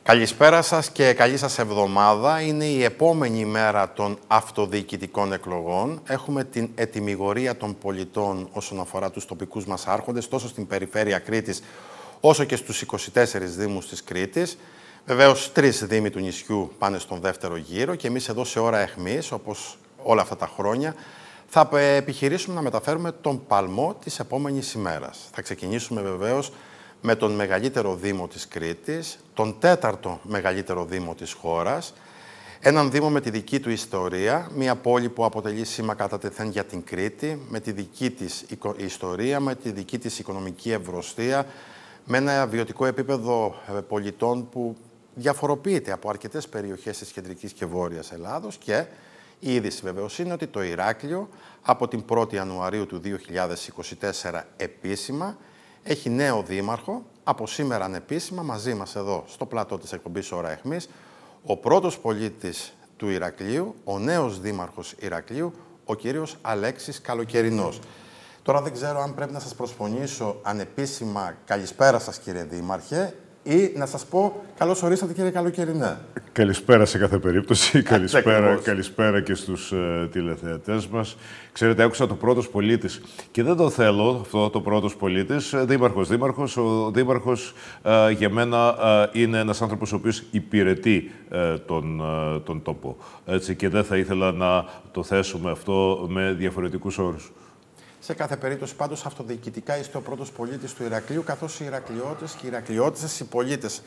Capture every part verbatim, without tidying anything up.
Καλησπέρα σας και καλή σας εβδομάδα. Είναι η επόμενη μέρα των αυτοδιοικητικών εκλογών. Έχουμε την ετυμηγορία των πολιτών όσον αφορά τους τοπικούς μας άρχοντες, τόσο στην περιφέρεια Κρήτης, όσο και στους είκοσι τέσσερις δήμους της Κρήτης. Βεβαίως, τρεις δήμοι του νησιού πάνε στον δεύτερο γύρο και εμείς εδώ σε ώρα αιχμής, όπως όλα αυτά τα χρόνια, θα επιχειρήσουμε να μεταφέρουμε τον παλμό της επόμενης ημέρας. Θα ξεκινήσουμε βεβαίως με τον μεγαλύτερο δήμο της Κρήτης, τον τέταρτο μεγαλύτερο δήμο της χώρας, έναν δήμο με τη δική του ιστορία, μια πόλη που αποτελεί σήμα κατά τεθέν για την Κρήτη, με τη δική της ιστορία, με τη δική της οικονομική ευρωστία, με ένα βιωτικό επίπεδο πολιτών που διαφοροποιείται από αρκετές περιοχές της κεντρικής και βόρειας Ελλάδος και η είδηση βεβαίως είναι ότι το Ηράκλειο από την πρώτη Ιανουαρίου του δύο χιλιάδες είκοσι τέσσερα επίσημα έχει νέο δήμαρχο, από σήμερα ανεπίσημα, μαζί μας εδώ στο πλατό της εκπομπής Ώρα Αιχμής, ο πρώτος πολίτης του Ηρακλείου, ο νέος δήμαρχος Ηρακλείου, ο κύριος Αλέξης Καλοκαιρινός. Τώρα δεν ξέρω αν πρέπει να σας προσφωνήσω ανεπίσημα καλησπέρα σας κύριε Δήμαρχε ή να σας πω καλώς ορίσατε κύριε Καλοκαιρινέ. Καλησπέρα σε κάθε περίπτωση. καλησπέρα, καλησπέρα και στους uh, τηλεθεατές μας. Ξέρετε, άκουσα το πρώτος πολίτης και δεν το θέλω αυτό το πρώτος πολίτης. Δήμαρχος, δήμαρχος. Ο δήμαρχος uh, για μένα uh, είναι ένας άνθρωπος ο οποίος υπηρετεί uh, τον, uh, τον τόπο. Έτσι, και δεν θα ήθελα να το θέσουμε αυτό με διαφορετικούς όρους. Σε κάθε περίπτωση, πάντως, αυτοδιοικητικά είστε ο πρώτος πολίτης του Ηρακλείου, καθώς οι Ηρακλειώτες και οι Ηρακλειώτες, οι πολίτες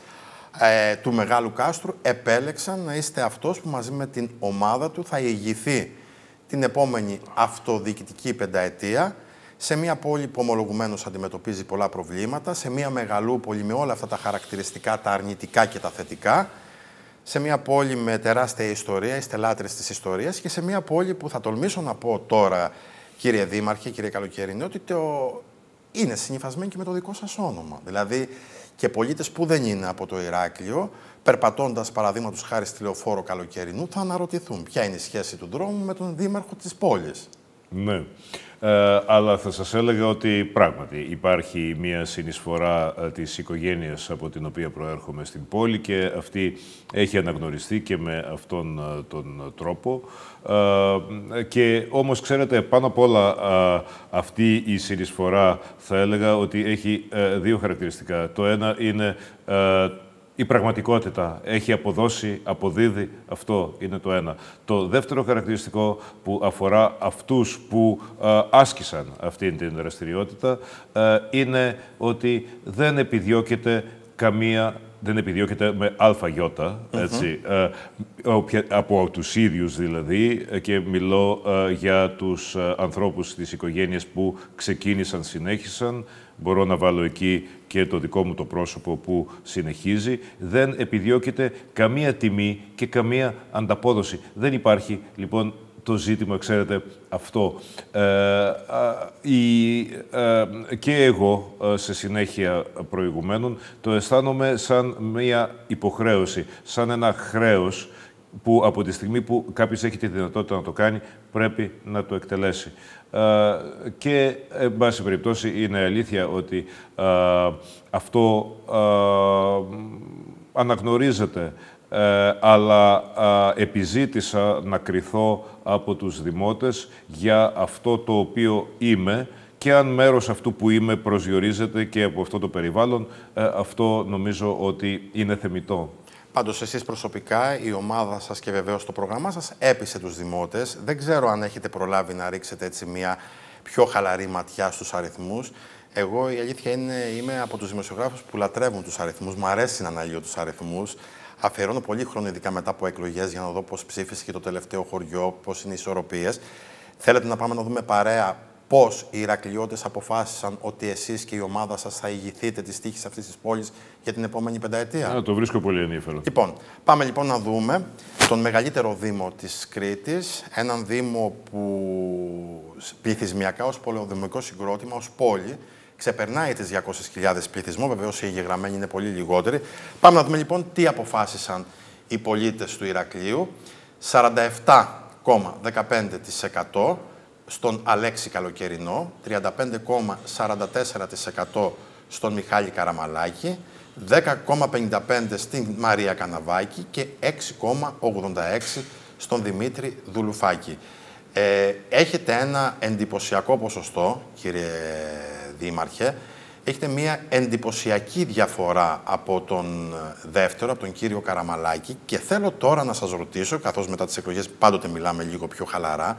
ε, του Μεγάλου Κάστρου, επέλεξαν να είστε αυτός που μαζί με την ομάδα του θα ηγηθεί την επόμενη αυτοδιοικητική πενταετία σε μια πόλη που ομολογουμένως αντιμετωπίζει πολλά προβλήματα, σε μια μεγαλούπολη με όλα αυτά τα χαρακτηριστικά, τα αρνητικά και τα θετικά, σε μια πόλη με τεράστια ιστορία, είστε λάτρες της ιστορίας και σε μια πόλη που θα τολμήσω να πω τώρα, κύριε Δήμαρχε, κύριε Καλοκαιρινέ, ότι το... είναι συνυφασμένοι και με το δικό σας όνομα. Δηλαδή, και πολίτες που δεν είναι από το Ηράκλειο, περπατώντας παραδείγματος χάρη στη λεωφόρο Καλοκαιρινού, θα αναρωτηθούν ποια είναι η σχέση του δρόμου με τον δήμαρχο της πόλης. Ναι. Ε, αλλά θα σας έλεγα ότι πράγματι υπάρχει μια συνεισφορά ε, της οικογένειας από την οποία προέρχομαι στην πόλη και αυτή έχει αναγνωριστεί και με αυτόν ε, τον τρόπο. Ε, και όμως, ξέρετε, πάνω απ' όλα ε, αυτή η συνεισφορά θα έλεγα ότι έχει ε, δύο χαρακτηριστικά. Το ένα είναι ε, η πραγματικότητα. Έχει αποδώσει, αποδίδει, αυτό είναι το ένα. Το δεύτερο χαρακτηριστικό που αφορά αυτούς που ε, άσκησαν αυτή την δραστηριότητα ε, είναι ότι δεν επιδιώκεται καμία, δεν επιδιώκεται με αλφαγιώτα, έτσι, ε, από τους ίδιους δηλαδή, και μιλώ ε, για τους ε, ανθρώπους της οικογένειας που ξεκίνησαν, συνέχισαν. Μπορώ να βάλω εκεί και το δικό μου το πρόσωπο που συνεχίζει. Δεν επιδιώκεται καμία τιμή και καμία ανταπόδοση. Δεν υπάρχει, λοιπόν, το ζήτημα, ξέρετε, αυτό. Ε, η, ε, και εγώ, σε συνέχεια προηγουμένων, το αισθάνομαι σαν μια υποχρέωση, σαν ένα χρέος που από τη στιγμή που κάποιος έχει τη δυνατότητα να το κάνει, πρέπει να το εκτελέσει. Uh, και, εν πάση περιπτώσει, είναι αλήθεια ότι uh, αυτό uh, αναγνωρίζεται, uh, αλλά uh, επιζήτησα να κριθώ από τους δημότες για αυτό το οποίο είμαι και αν μέρος αυτού που είμαι προσδιορίζεται και από αυτό το περιβάλλον, uh, αυτό νομίζω ότι είναι θεμιτό. Πάντως, εσείς προσωπικά, η ομάδα σας και βεβαίως το πρόγραμμά σας έπεισε τους δημότες. Δεν ξέρω αν έχετε προλάβει να ρίξετε έτσι μια πιο χαλαρή ματιά στους αριθμούς. Εγώ, η αλήθεια είναι, είμαι από τους δημοσιογράφους που λατρεύουν τους αριθμούς. Μου αρέσει να αναλύω τους αριθμούς. Αφιερώνω πολύ χρόνο, ειδικά μετά από εκλογές, για να δω πώς ψήφισε και το τελευταίο χωριό, πώς είναι οι ισορροπίες. Θέλετε να πάμε να δούμε παρέα πώς οι Ηρακλειώτες αποφάσισαν ότι εσείς και η ομάδα σας θα ηγηθείτε της τύχης αυτής της πόλης για την επόμενη πενταετία? Α, το βρίσκω πολύ ενδιαφέρον. Λοιπόν, πάμε λοιπόν να δούμε τον μεγαλύτερο δήμο της Κρήτης, έναν δήμο που πληθυσμιακά ως πολεοδημικό συγκρότημα, ως πόλη, ξεπερνάει τις διακόσιες χιλιάδες πληθυσμό, βεβαίως οι εγγεγραμμένοι είναι πολύ λιγότεροι. Πάμε να δούμε λοιπόν τι αποφάσισαν οι πολίτες του Ηρακλείου. σαράντα επτά κόμμα δεκαπέντε τοις εκατό στον Αλέξη Καλοκαιρινό, τριάντα πέντε κόμμα σαράντα τέσσερα τοις εκατό στον Μιχάλη Καραμαλάκη, δέκα κόμμα πενήντα πέντε στην Μαρία Καναβάκη και έξι κόμμα ογδόντα έξι στον Δημήτρη Δουλουφάκη. Ε, έχετε ένα εντυπωσιακό ποσοστό, κύριε Δήμαρχε. Έχετε μια εντυπωσιακή διαφορά από τον δεύτερο, από τον κύριο Καραμαλάκη, και θέλω τώρα να σας ρωτήσω, καθώς μετά τις εκλογές πάντοτε μιλάμε λίγο πιο χαλαρά,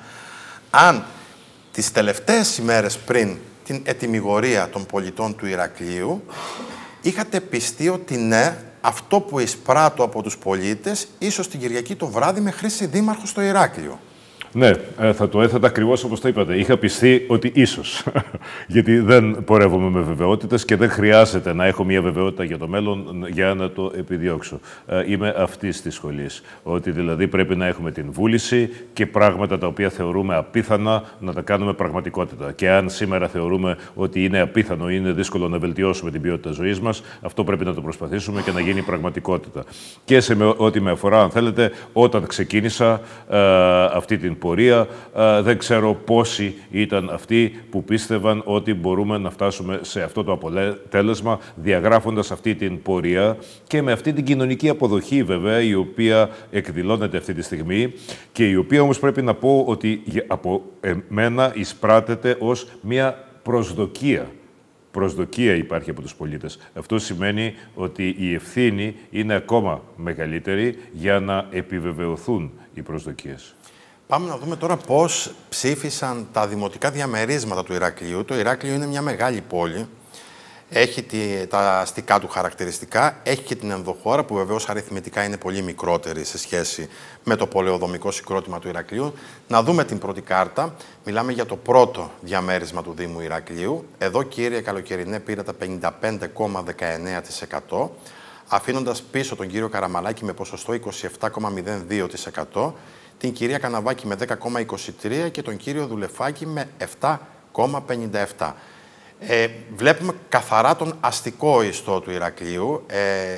αν τις τελευταίες ημέρες πριν την ετυμηγορία των πολιτών του Ηρακλείου είχατε πιστεί ότι ναι, αυτό που εισπράττω από τους πολίτες, ίσως την Κυριακή το βράδυ με χρήσει δήμαρχο στο Ηράκλειο. Ναι, θα το έθετα ακριβώς όπως το είπατε. Είχα πιστεί ότι ίσως. Γιατί δεν πορεύομαι με βεβαιότητες και δεν χρειάζεται να έχω μια βεβαιότητα για το μέλλον για να το επιδιώξω. Είμαι αυτής της σχολής. Ότι δηλαδή πρέπει να έχουμε την βούληση και πράγματα τα οποία θεωρούμε απίθανα να τα κάνουμε πραγματικότητα. Και αν σήμερα θεωρούμε ότι είναι απίθανο ή είναι δύσκολο να βελτιώσουμε την ποιότητα ζωής μας, αυτό πρέπει να το προσπαθήσουμε και να γίνει πραγματικότητα. Και σε ό,τι με αφορά, αν θέλετε, όταν ξεκίνησα ε, αυτή την πορεία, ε, δεν ξέρω πόσοι ήταν αυτοί που πίστευαν ότι μπορούμε να φτάσουμε σε αυτό το αποτέλεσμα, διαγράφοντας αυτή την πορεία και με αυτή την κοινωνική αποδοχή, βέβαια, η οποία εκδηλώνεται αυτή τη στιγμή και η οποία όμως πρέπει να πω ότι από εμένα εισπράττεται ως μια προσδοκία. Προσδοκία υπάρχει από τους πολίτες. Αυτό σημαίνει ότι η ευθύνη είναι ακόμα μεγαλύτερη για να επιβεβαιωθούν οι προσδοκίες. Πάμε να δούμε τώρα πώς ψήφισαν τα δημοτικά διαμερίσματα του Ηρακλείου. Το Ηράκλειο είναι μια μεγάλη πόλη. Έχει τη, τα αστικά του χαρακτηριστικά, έχει και την ενδοχώρα που βεβαίως αριθμητικά είναι πολύ μικρότερη σε σχέση με το πολεοδομικό συγκρότημα του Ηρακλείου. Να δούμε την πρώτη κάρτα. Μιλάμε για το πρώτο διαμέρισμα του Δήμου Ηρακλείου. Εδώ, κύριε Καλοκαιρινέ, πήρατε πενήντα πέντε κόμμα δεκαεννέα τοις εκατό, αφήνοντας πίσω τον κύριο Καραμαλάκη με ποσοστό είκοσι επτά κόμμα μηδέν δύο τοις εκατό, την κυρία Καναβάκη με δέκα κόμμα είκοσι τρία τοις εκατό και τον κύριο Δουλεφάκη με επτά κόμμα πενήντα επτά τοις εκατό. Ε, βλέπουμε καθαρά τον αστικό ιστό του Ηρακλείου. Ε,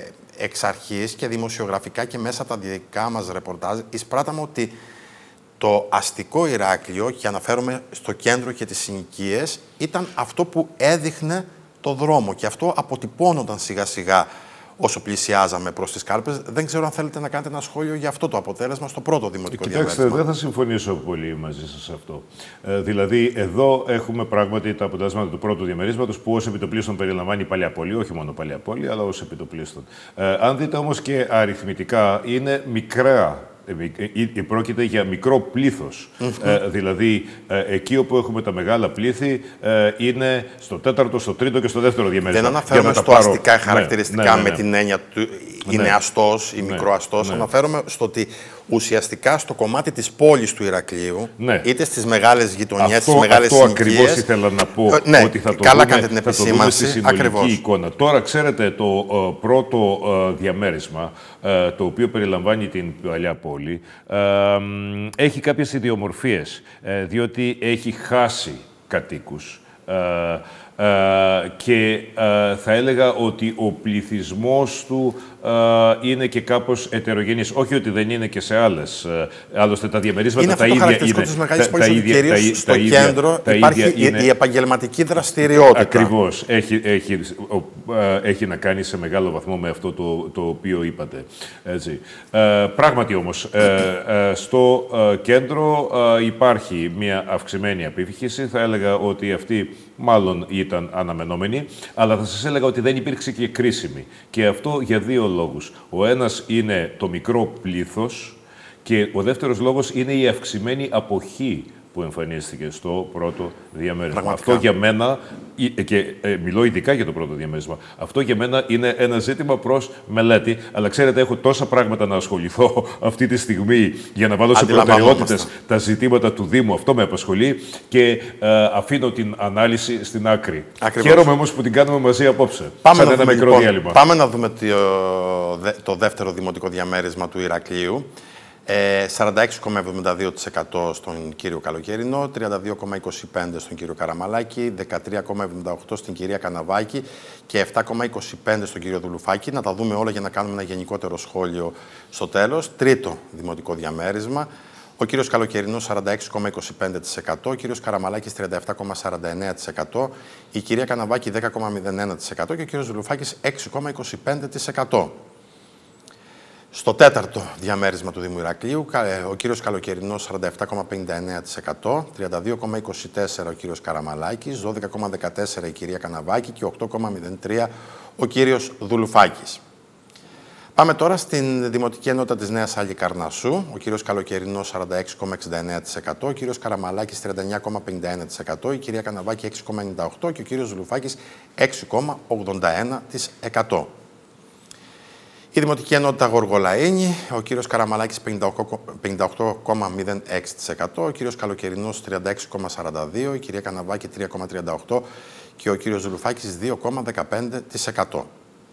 εξ αρχής και δημοσιογραφικά και μέσα από τα δικά μας ρεπορτάζ εισπράταμε ότι το αστικό Ηράκλειο, και αναφέρομαι στο κέντρο και τις συνοικίες, ήταν αυτό που έδειχνε το δρόμο και αυτό αποτυπώνονταν σιγά σιγά όσο πλησιάζαμε προς τις κάλπες. Δεν ξέρω αν θέλετε να κάνετε ένα σχόλιο για αυτό το αποτέλεσμα στο πρώτο δημοτικό Κοιτάξτε, διαμέρισμα. δεν θα συμφωνήσω πολύ μαζί σας σε αυτό. Ε, δηλαδή, εδώ έχουμε πράγματι τα αποτελέσματα του πρώτου διαμερίσματος που ως επιτοπλίστων περιλαμβάνει παλιά πόλη, όχι μόνο παλιά πόλη, αλλά ως επιτοπλίστων. Ε, αν δείτε όμως και αριθμητικά, είναι μικρά. Πρόκειται για μικρό πλήθος. Mm-hmm. Ε, δηλαδή, ε, εκεί όπου έχουμε τα μεγάλα πλήθη ε, είναι στο τέταρτο, στο τρίτο και στο δεύτερο διαμέρισμα. Δεν αναφέρομαι στο πάρω... αστικά χαρακτηριστικά ναι, ναι, ναι, ναι. με την έννοια του είναι ναι. αστός ή ναι. μικροαστός. Ναι. Αναφέρομαι στο ότι ουσιαστικά στο κομμάτι της πόλης του Ηρακλείου, ναι. είτε στις μεγάλες γειτονιές, στις μεγάλες συνοικίες... Αυτό ακριβώς ήθελα να πω, ε, ναι. ότι θα το, καλά δούμε, την θα το δούμε στη συνολική εικόνα. Τώρα, ξέρετε, το uh, πρώτο uh, διαμέρισμα, uh, το οποίο περιλαμβάνει την παλιά πόλη, uh, έχει κάποιες ιδιομορφίες, uh, διότι έχει χάσει κατοίκους. Uh, Uh, και uh, θα έλεγα ότι ο πληθυσμός του uh, είναι και κάπως ετερογενής. Όχι ότι δεν είναι και σε άλλες. Uh, άλλωστε τα διαμερίσματα είναι τα ίδια είναι. Είναι αυτό το χαρακτηριστικό της μεγάλης πόλης, ότι κυρίως στο κέντρο τα υπάρχει η, είναι... η επαγγελματική δραστηριότητα. Ακριβώς. Έχει, έχει, uh, έχει να κάνει σε μεγάλο βαθμό με αυτό το, το οποίο είπατε. Έτσι. Uh, πράγματι όμως, uh, uh, στο uh, κέντρο uh, υπάρχει μια αυξημένη απήχηση. Θα έλεγα ότι αυτή μάλλον ήταν αναμενόμενη, αλλά θα σας έλεγα ότι δεν υπήρξε και κρίσιμη. Και αυτό για δύο λόγους. Ο ένας είναι το μικρό πλήθος και ο δεύτερος λόγος είναι η αυξημένη αποχή που εμφανίστηκε στο πρώτο διαμέρισμα. Πραγματικά. Αυτό για μένα, και ε, μιλώ ειδικά για το πρώτο διαμέρισμα, αυτό για μένα είναι ένα ζήτημα προς μελέτη, αλλά ξέρετε, έχω τόσα πράγματα να ασχοληθώ αυτή τη στιγμή για να βάλω σε προτεραιότητες τα ζητήματα του Δήμου. Αυτό με απασχολεί και ε, αφήνω την ανάλυση στην άκρη. Ακριβώς. Χαίρομαι όμως που την κάνουμε μαζί απόψε. Πάμε, να ένα δούμε, μικρό λοιπόν, διάλειμμα. Πάμε να δούμε το, το δεύτερο δημοτικό διαμέρισμα του Ηρακλείου. σαράντα έξι κόμμα εβδομήντα δύο τοις εκατό στον κύριο Καλοκαιρινό, τριάντα δύο κόμμα είκοσι πέντε τοις εκατό στον κύριο Καραμαλάκη, δεκατρία κόμμα εβδομήντα οκτώ τοις εκατό στην κυρία Καναβάκη και επτά κόμμα είκοσι πέντε τοις εκατό στον κύριο Δουλουφάκη. Να τα δούμε όλα για να κάνουμε ένα γενικότερο σχόλιο στο τέλος. Τρίτο δημοτικό διαμέρισμα. ο κύριος Καλοκαιρινός σαράντα έξι κόμμα είκοσι πέντε τοις εκατό, ο κύριος Καραμαλάκης τριάντα επτά κόμμα σαράντα εννέα τοις εκατό, η κυρία Καναβάκη δέκα κόμμα μηδέν ένα τοις εκατό και ο κύριος Δουλουφάκης έξι κόμμα είκοσι πέντε τοις εκατό. Στο τέταρτο διαμέρισμα του Δήμου Ηρακλείου, ο κύριος Καλοκαιρινός σαράντα επτά κόμμα πενήντα εννέα τοις εκατό, τριάντα δύο κόμμα είκοσι τέσσερα τοις εκατό ο κύριος Καραμαλάκης, δώδεκα κόμμα δεκατέσσερα τοις εκατό η κυρία Καναβάκη και οκτώ κόμμα μηδέν τρία τοις εκατό ο κύριος Δουλουφάκης. Πάμε τώρα στην Δημοτική Ενότητα της Νέας Χαλικαρνασσού. Ο κύριος Καλοκαιρινός σαράντα έξι κόμμα εξήντα εννέα τοις εκατό, ο κύριος Καραμαλάκης τριάντα εννέα κόμμα πενήντα ένα τοις εκατό, η κυρία Καναβάκη έξι κόμμα ενενήντα οκτώ τοις εκατό και ο κύριος Δουλουφάκης έξι κόμμα ογδόντα ένα τοις εκατό. Η Δημοτική Ενότητα Γοργολαΐνη, ο κύριος Καραμαλάκης πενήντα οκτώ κόμμα μηδέν έξι τοις εκατό, ο κύριος Καλοκαιρινός τριάντα έξι κόμμα σαράντα δύο τοις εκατό, η κυρία Καναβάκη τρία κόμμα τριάντα οκτώ τοις εκατό και ο κύριος Δουλουφάκης δύο κόμμα δεκαπέντε τοις εκατό.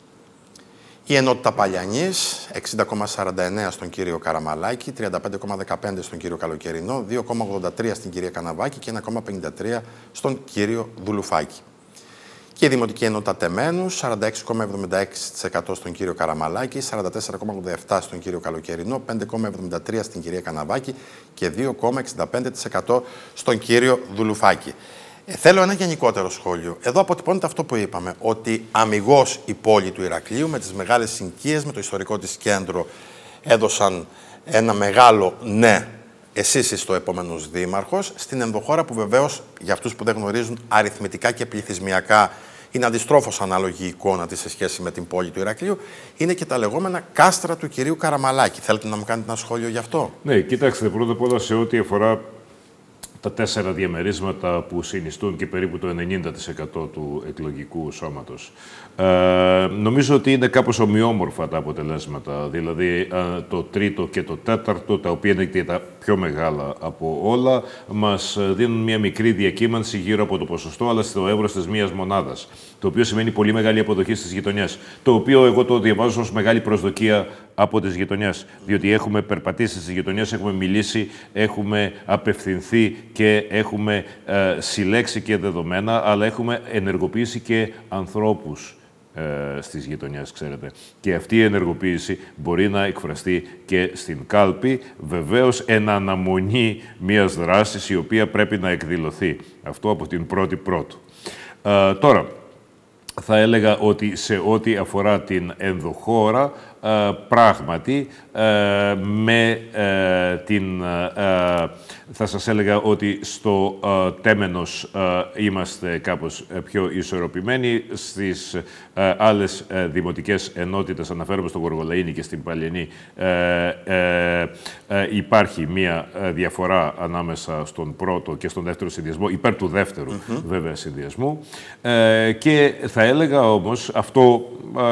Η Ενότητα Παλιανής, εξήντα κόμμα σαράντα εννέα στον κύριο Καραμαλάκη, τριάντα πέντε κόμμα δεκαπέντε στον κύριο Καλοκαιρινό, δύο κόμμα ογδόντα τρία στην κυρία Καναβάκη και ένα κόμμα πενήντα τρία στον κύριο Δουλουφάκη. Και η Δημοτική Ενότητα Τεμένους, σαράντα έξι κόμμα εβδομήντα έξι τοις εκατό στον κύριο Καραμαλάκη, σαράντα τέσσερα κόμμα ογδόντα επτά στον κύριο Καλοκαιρινό, πέντε κόμμα εβδομήντα τρία στην κυρία Καναβάκη και δύο κόμμα εξήντα πέντε τοις εκατό στον κύριο Δουλουφάκη. Ε, θέλω ένα γενικότερο σχόλιο. Εδώ αποτυπώνεται αυτό που είπαμε, ότι αμιγώς η πόλη του Ηρακλείου με τις μεγάλες συνοικίες, με το ιστορικό της κέντρο, έδωσαν ένα μεγάλο ναι. Εσείς είστε ο επόμενος δήμαρχος, στην ενδοχώρα που βεβαίως, για αυτούς που δεν γνωρίζουν, αριθμητικά και πληθυσμιακά είναι αντιστρόφως ανάλογη η εικόνα της σε σχέση με την πόλη του Ηρακλείου, είναι και τα λεγόμενα κάστρα του κυρίου Καραμαλάκη. Θέλετε να μου κάνετε ένα σχόλιο γι' αυτό? Ναι, κοιτάξτε, πρώτα απ' όλα σε ό,τι αφορά τα τέσσερα διαμερίσματα που συνιστούν και περίπου το ενενήντα τοις εκατό του εκλογικού σώματος. Ε, νομίζω ότι είναι κάπως ομοιόμορφα τα αποτελέσματα. Δηλαδή, ε, το τρίτο και το τέταρτο, τα οποία είναι και τα πιο μεγάλα από όλα, μας δίνουν μια μικρή διακύμανση γύρω από το ποσοστό, αλλά στο εύρος της μίας μονάδας. Το οποίο σημαίνει πολύ μεγάλη αποδοχή στις γειτονιές. Το οποίο εγώ το διαβάζω ως μεγάλη προσδοκία από τις γειτονιές. Διότι έχουμε περπατήσει στις γειτονιές, έχουμε μιλήσει, έχουμε απευθυνθεί και έχουμε ε, συλλέξει και δεδομένα, αλλά έχουμε ενεργοποιήσει και ανθρώπους ε, στις γειτονιές, ξέρετε. Και αυτή η ενεργοποίηση μπορεί να εκφραστεί και στην κάλπη, βεβαίως εν αναμονή μιας δράσης η οποία πρέπει να εκδηλωθεί. Αυτό από την πρώτη πρώτου. Ε, τώρα, θα έλεγα ότι σε ό,τι αφορά την ενδοχώρα, ε, πράγματι, ε, με ε, την... Ε, θα σας έλεγα ότι στο ε, Τέμενος ε, είμαστε κάπως πιο ισορροπημένοι. Στις ε, άλλες ε, δημοτικές ενότητες, αναφέρομαι στο Γοργολαΐνη και στην Παλιανή, ε, ε, ε, υπάρχει μία διαφορά ανάμεσα στον πρώτο και στον δεύτερο συνδυασμό, υπέρ του δεύτερου mm-hmm. βέβαια συνδυασμού. Ε, και θα έλεγα όμως, αυτό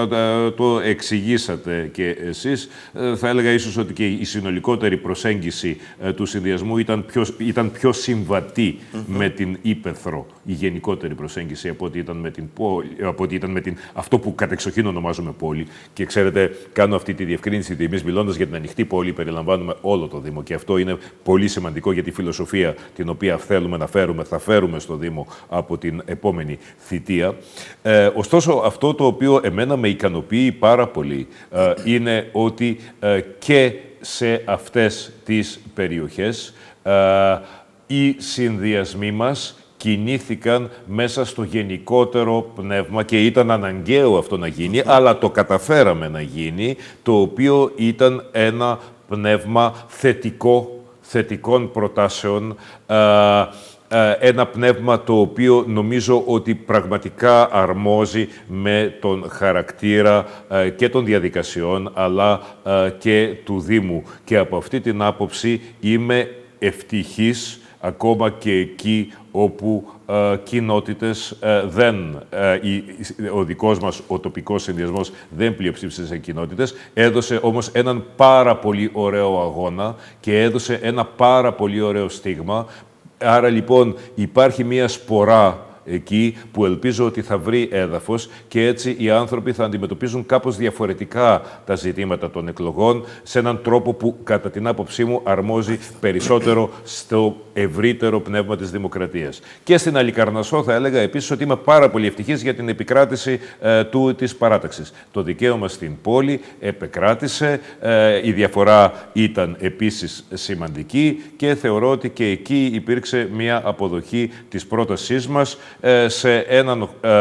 ε, το εξηγήσατε και εσείς, ε, θα έλεγα ίσως ότι και η συνολικότερη προσέγγιση ε, του συνδυασμού ήταν πιο, ήταν πιο συμβατή mm-hmm. με την ύπαιθρο, η γενικότερη προσέγγιση, από ότι ήταν με, την πόλη, από ότι ήταν με την, αυτό που κατεξοχήν ονομάζουμε πόλη. Και ξέρετε, κάνω αυτή τη διευκρίνηση, ότι εμείς μιλώντας για την ανοιχτή πόλη, περιλαμβάνουμε όλο το Δήμο. Και αυτό είναι πολύ σημαντικό για τη φιλοσοφία την οποία θέλουμε να φέρουμε, θα φέρουμε στο Δήμο από την επόμενη θητεία. Ε, ωστόσο, αυτό το οποίο εμένα με ικανοποιεί πάρα πολύ ε, είναι ότι ε, και σε αυτές τις περιοχές ε, οι συνδυασμοί μας κινήθηκαν μέσα στο γενικότερο πνεύμα και ήταν αναγκαίο αυτό να γίνει, αλλά το καταφέραμε να γίνει, το οποίο ήταν ένα πνεύμα θετικό, θετικών προτάσεων, ε, ένα πνεύμα το οποίο νομίζω ότι πραγματικά αρμόζει με τον χαρακτήρα και των διαδικασιών, αλλά και του Δήμου. Και από αυτή την άποψη είμαι ευτυχής ακόμα και εκεί όπου ε, κοινότητες ε, δεν, ε, η, ο δικός μας ο τοπικός συνδυασμός δεν πλειοψήφισε σε κοινότητες, έδωσε όμως έναν πάρα πολύ ωραίο αγώνα και έδωσε ένα πάρα πολύ ωραίο στίγμα. Άρα λοιπόν υπάρχει μία σπορά εκεί που ελπίζω ότι θα βρει έδαφος και έτσι οι άνθρωποι θα αντιμετωπίζουν κάπως διαφορετικά τα ζητήματα των εκλογών σε έναν τρόπο που κατά την άποψή μου αρμόζει περισσότερο στο ευρύτερο πνεύμα της δημοκρατίας. Και στην Αλικαρνασσό θα έλεγα επίσης ότι είμαι πάρα πολύ ευτυχής για την επικράτηση ε, του, της παράταξης. Το δικαίωμα στην πόλη επεκράτησε, ε, η διαφορά ήταν επίσης σημαντική και θεωρώ ότι και εκεί υπήρξε μια αποδοχή της πρότασής μας ε, σε, έναν, ε,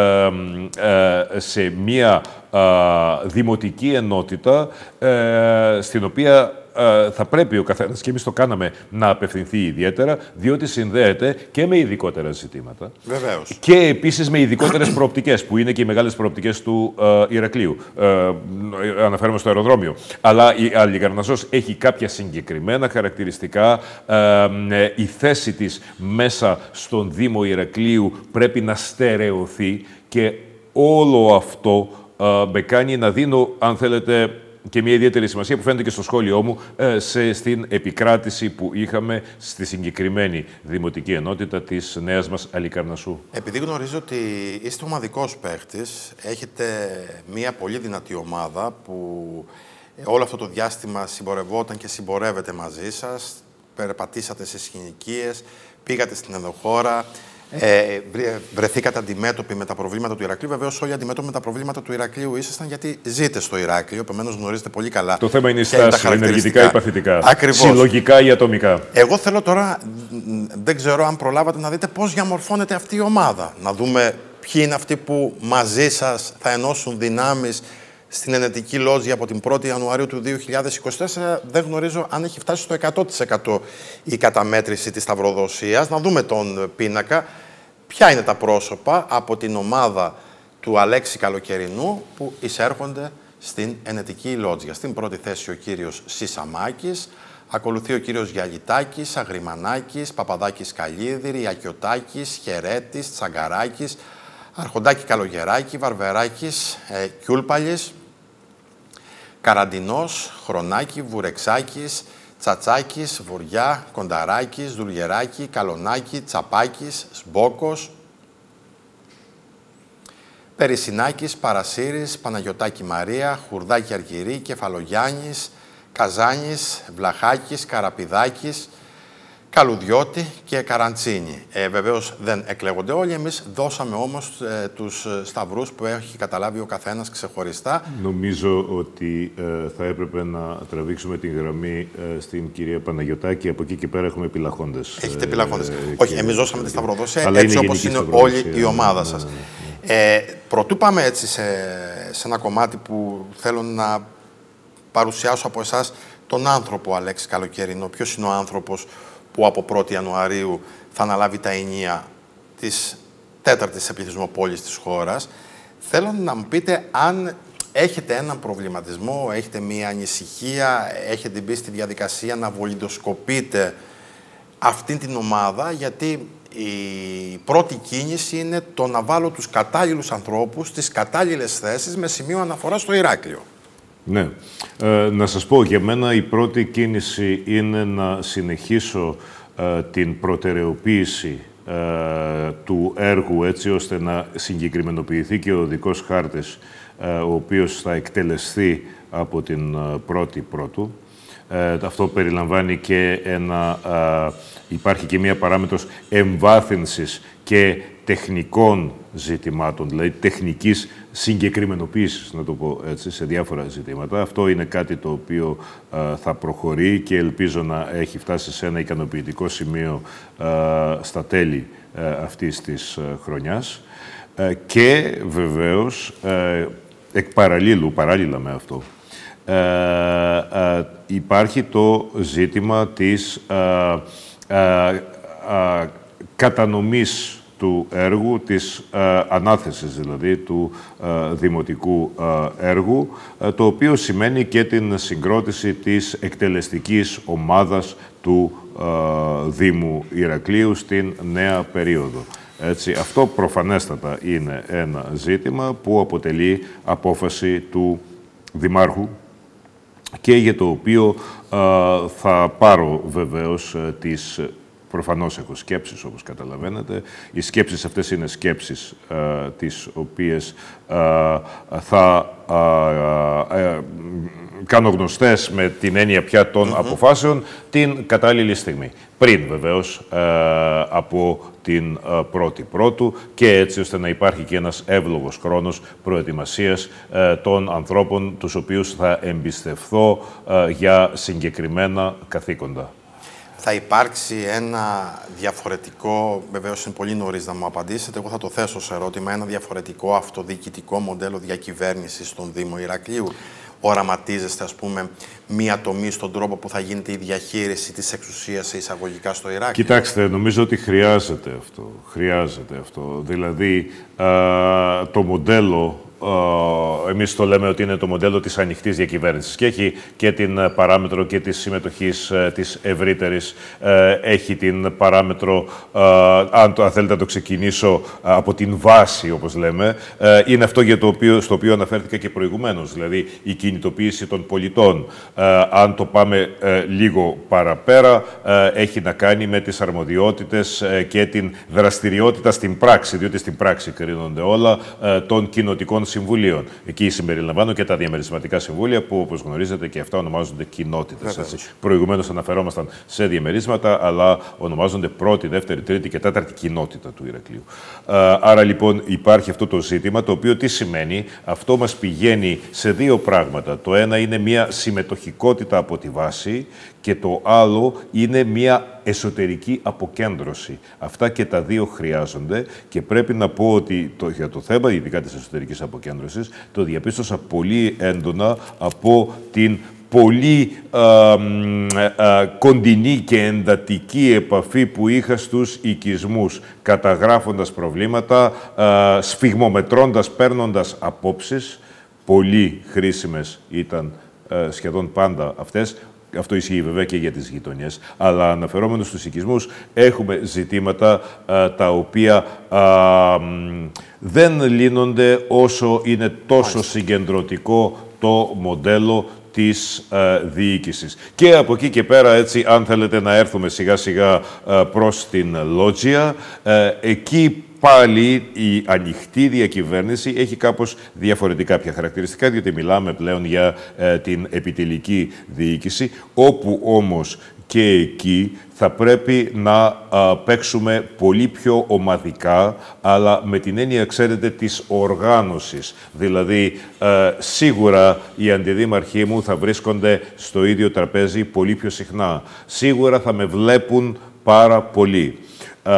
ε, σε μια ε, δημοτική ενότητα ε, στην οποία θα πρέπει ο καθένας, και εμείς το κάναμε, να απευθυνθεί ιδιαίτερα, διότι συνδέεται και με ειδικότερα ζητήματα. Βεβαίως. Και επίσης με ειδικότερες προοπτικές, που είναι και οι μεγάλες προοπτικές του ε, Ηρακλείου. Ε, αναφέρομαι στο αεροδρόμιο. Αλλά η Αλικαρνασσός έχει κάποια συγκεκριμένα χαρακτηριστικά. Ε, ε, η θέση της μέσα στον Δήμο Ηρακλείου πρέπει να στερεωθεί και όλο αυτό ε, με κάνει να δίνω, αν θέλετε, και μια ιδιαίτερη σημασία που φαίνεται και στο σχόλιο μου σε, στην επικράτηση που είχαμε στη συγκεκριμένη δημοτική ενότητα της νέας μας Αλικαρνασσού. Επειδή γνωρίζω ότι είστε ομαδικός παίχτης, έχετε μια πολύ δυνατή ομάδα που όλο αυτό το διάστημα συμπορευόταν και συμπορεύεται μαζί σας, περπατήσατε σε συνοικίες, πήγατε στην ενδοχώρα, Ε, βρεθήκατε αντιμέτωποι με τα προβλήματα του Ηρακλείου. Βεβαίως, όλοι αντιμέτωποι με τα προβλήματα του Ηρακλείου ήσασταν γιατί ζείτε στο Ηράκλειο, επομένως γνωρίζετε πολύ καλά. Το θέμα είναι η στάση, ενεργητικά ή παθητικά. Ακριβώς. Συλλογικά ή ατομικά. Εγώ θέλω τώρα, δεν ξέρω αν προλάβατε να δείτε πώς διαμορφώνεται αυτή η ομάδα. Να δούμε ποιοι είναι αυτοί που μαζί σας θα ενώσουν δυνάμεις στην Ενετική Λόζη από την πρώτη Ιανουαρίου του δύο χιλιάδες είκοσι τέσσερα. Δεν γνωρίζω αν έχει φτάσει στο εκατό τοις εκατό η καταμέτρηση της σταυροδοσίας. Να δούμε τον πίνακα. Ποια είναι τα πρόσωπα από την ομάδα του Αλέξη Καλοκαιρινού που εισέρχονται στην Ενετική Λότζια. Στην πρώτη θέση ο κύριος Σισαμάκης, ακολουθεί ο κύριος Γιαλιτάκης, Αγριμανάκης, Παπαδάκης Καλίδηρη, Ακιωτάκης, Χερέτης, Τσαγκαράκης, Αρχοντάκη Καλογεράκη, Βαρβεράκης, ε, Κιούλπαλης, Καραντινός, Χρονάκη, Βουρεξάκης, Τσατσάκης, Βουριά, Κονταράκης, Δουλγεράκη, Καλονάκη, Τσαπάκης, Σμπόκος, Περισσινάκης, Παρασύρης, Παναγιωτάκη Μαρία, Χουρδάκη Αργυρή, Κεφαλογιάννης, Καζάνης, Βλαχάκης, Καραπηδάκης, Καλουδιώτη και Καραντσίνη. Ε, βεβαίως δεν εκλέγονται όλοι. Εμείς δώσαμε όμως ε, τους σταυρούς που έχει καταλάβει ο καθένας ξεχωριστά. Νομίζω ότι ε, θα έπρεπε να τραβήξουμε την γραμμή ε, στην κυρία Παναγιωτάκη. Από εκεί και πέρα έχουμε επιλαχόντες. Έχετε επιλαχόντες. Ε, Όχι, εμείς δώσαμε τη σταυροδοσία έτσι όπως είναι όλη η ομάδα σας. Ναι, ναι, ναι. Ε, πρωτού πάμε έτσι σε, σε ένα κομμάτι που θέλω να παρουσιάσω από εσάς τον άνθρωπο Αλέξη Καλοκαιρινό. Ποιος είναι ο άνθρωπος που από πρώτη Ιανουαρίου θα αναλάβει τα ενία της τέταρτης σε πληθυσμό πόλης της χώρας. Θέλω να μου πείτε αν έχετε έναν προβληματισμό, έχετε μία ανησυχία, έχετε μπει στη διαδικασία να βολιδοσκοπείτε αυτήν την ομάδα, γιατί η πρώτη κίνηση είναι το να βάλω τους κατάλληλους ανθρώπους στις κατάλληλες θέσεις με σημείο αναφορά στο Ηράκλειο. Ναι. Ε, να σας πω, για μένα η πρώτη κίνηση είναι να συνεχίσω ε, την προτεραιοποίηση ε, του έργου έτσι ώστε να συγκεκριμενοποιηθεί και ο οδικός χάρτης ε, ο οποίος θα εκτελεστεί από την ε, πρώτη πρώτου. Ε, αυτό περιλαμβάνει και ένα, ε, υπάρχει και μία παράμετρος εμβάθυνσης και τεχνικών ζητημάτων, δηλαδή τεχνικής συγκεκριμενοποίησης, να το πω έτσι, σε διάφορα ζητήματα. Αυτό είναι κάτι το οποίο ε, θα προχωρεί και ελπίζω να έχει φτάσει σε ένα ικανοποιητικό σημείο ε, στα τέλη ε, αυτής της ε, χρονιάς. Ε, και βεβαίως, ε, εκ παραλλήλου, παράλληλα με αυτό, ε, ε, υπάρχει το ζήτημα της ε, ε, ε, κατανομής του έργου, της ε, ανάθεσης δηλαδή του ε, δημοτικού ε, έργου, ε, το οποίο σημαίνει και την συγκρότηση της εκτελεστικής ομάδας του ε, Δήμου Ηρακλείου στην νέα περίοδο. Έτσι, αυτό προφανέστατα είναι ένα ζήτημα που αποτελεί απόφαση του Δημάρχου και για το οποίο ε, θα πάρω βεβαίως ε, τις προφανώς έχω σκέψεις, όπως καταλαβαίνετε. Οι σκέψεις αυτές είναι σκέψεις ε, τις οποίες ε, θα ε, ε, κάνω γνωστές με την έννοια πια των mm-hmm. αποφάσεων την κατάλληλη στιγμή. Πριν, βεβαίως, ε, από την ε, πρώτη πρώτου και έτσι ώστε να υπάρχει και ένας εύλογος χρόνος προετοιμασίας ε, των ανθρώπων τους οποίους θα εμπιστευθώ ε, για συγκεκριμένα καθήκοντα. Θα υπάρξει ένα διαφορετικό, βεβαίως είναι πολύ νωρίς να μου απαντήσετε, εγώ θα το θέσω σε ερώτημα, ένα διαφορετικό αυτοδιοικητικό μοντέλο διακυβέρνησης στον Δήμο Ηρακλείου. Οραματίζεστε, ας πούμε, μία τομή στον τρόπο που θα γίνεται η διαχείριση της εξουσίας εισαγωγικά στο Ηράκλειο? Κοιτάξτε, νομίζω ότι χρειάζεται αυτό. Χρειάζεται αυτό. Δηλαδή, α, το μοντέλο, α, εμείς το λέμε ότι είναι το μοντέλο της ανοιχτής διακυβέρνησης και έχει και την παράμετρο και της συμμετοχής α, της ευρύτερης, α, έχει την παράμετρο, α, αν, το, αν θέλετε να το ξεκινήσω α, από την βάση, όπως λέμε, α, είναι αυτό για το οποίο, στο οποίο αναφέρθηκα και προηγουμένως, δηλαδή η κινητοποίηση των πολιτών. Α, αν το πάμε α, λίγο παραπέρα, α, έχει να κάνει με τις αρμοδιότητες α, και την δραστηριότητα στην πράξη, διότι στην πράξη κρίνονται όλα, α, των κοινοτικών συμβουλίων. Εκεί συμπεριλαμβάνω και τα διαμερισματικά συμβούλια, που όπως γνωρίζετε και αυτά ονομάζονται κοινότητες. Προηγουμένως αναφερόμασταν σε διαμερίσματα, αλλά ονομάζονται πρώτη, δεύτερη, τρίτη και τέταρτη κοινότητα του Ηρακλείου. Άρα λοιπόν υπάρχει αυτό το ζήτημα, το οποίο τι σημαίνει? Αυτό μας πηγαίνει σε δύο πράγματα. Το ένα είναι μια συμμετοχικότητα από τη βάση και το άλλο είναι μια εσωτερική αποκέντρωση. Αυτά και τα δύο χρειάζονται και πρέπει να πω ότι το, για το θέμα, ειδικά της εσωτερικής αποκέντρωσης, το διαπίστωσα πολύ έντονα από την πολύ α, α, κοντινή και εντατική επαφή που είχα στους οικισμούς, καταγράφοντας προβλήματα, α, σφιγμομετρώντας, παίρνοντας απόψεις. Πολύ χρήσιμες ήταν α, σχεδόν πάντα αυτές. Αυτό ισχύει βέβαια και για τις γειτονιές. Αλλά αναφερόμενος στους οικισμούς, έχουμε ζητήματα α, τα οποία α, δεν λύνονται όσο είναι τόσο συγκεντρωτικό το μοντέλο της ε, διοίκησης. Και από εκεί και πέρα, έτσι, αν θέλετε να έρθουμε σιγά-σιγά ε, προς την Λότζια, ε, εκεί πάλι η ανοιχτή διακυβέρνηση έχει κάπως διαφορετικά πια χαρακτηριστικά, διότι μιλάμε πλέον για ε, την επιτελική διοίκηση, όπου όμως και εκεί θα πρέπει να α, παίξουμε πολύ πιο ομαδικά, αλλά με την έννοια, ξέρετε, της οργάνωσης. Δηλαδή, α, σίγουρα οι αντιδήμαρχοί μου θα βρίσκονται στο ίδιο τραπέζι πολύ πιο συχνά. Σίγουρα θα με βλέπουν πάρα πολύ. Uh,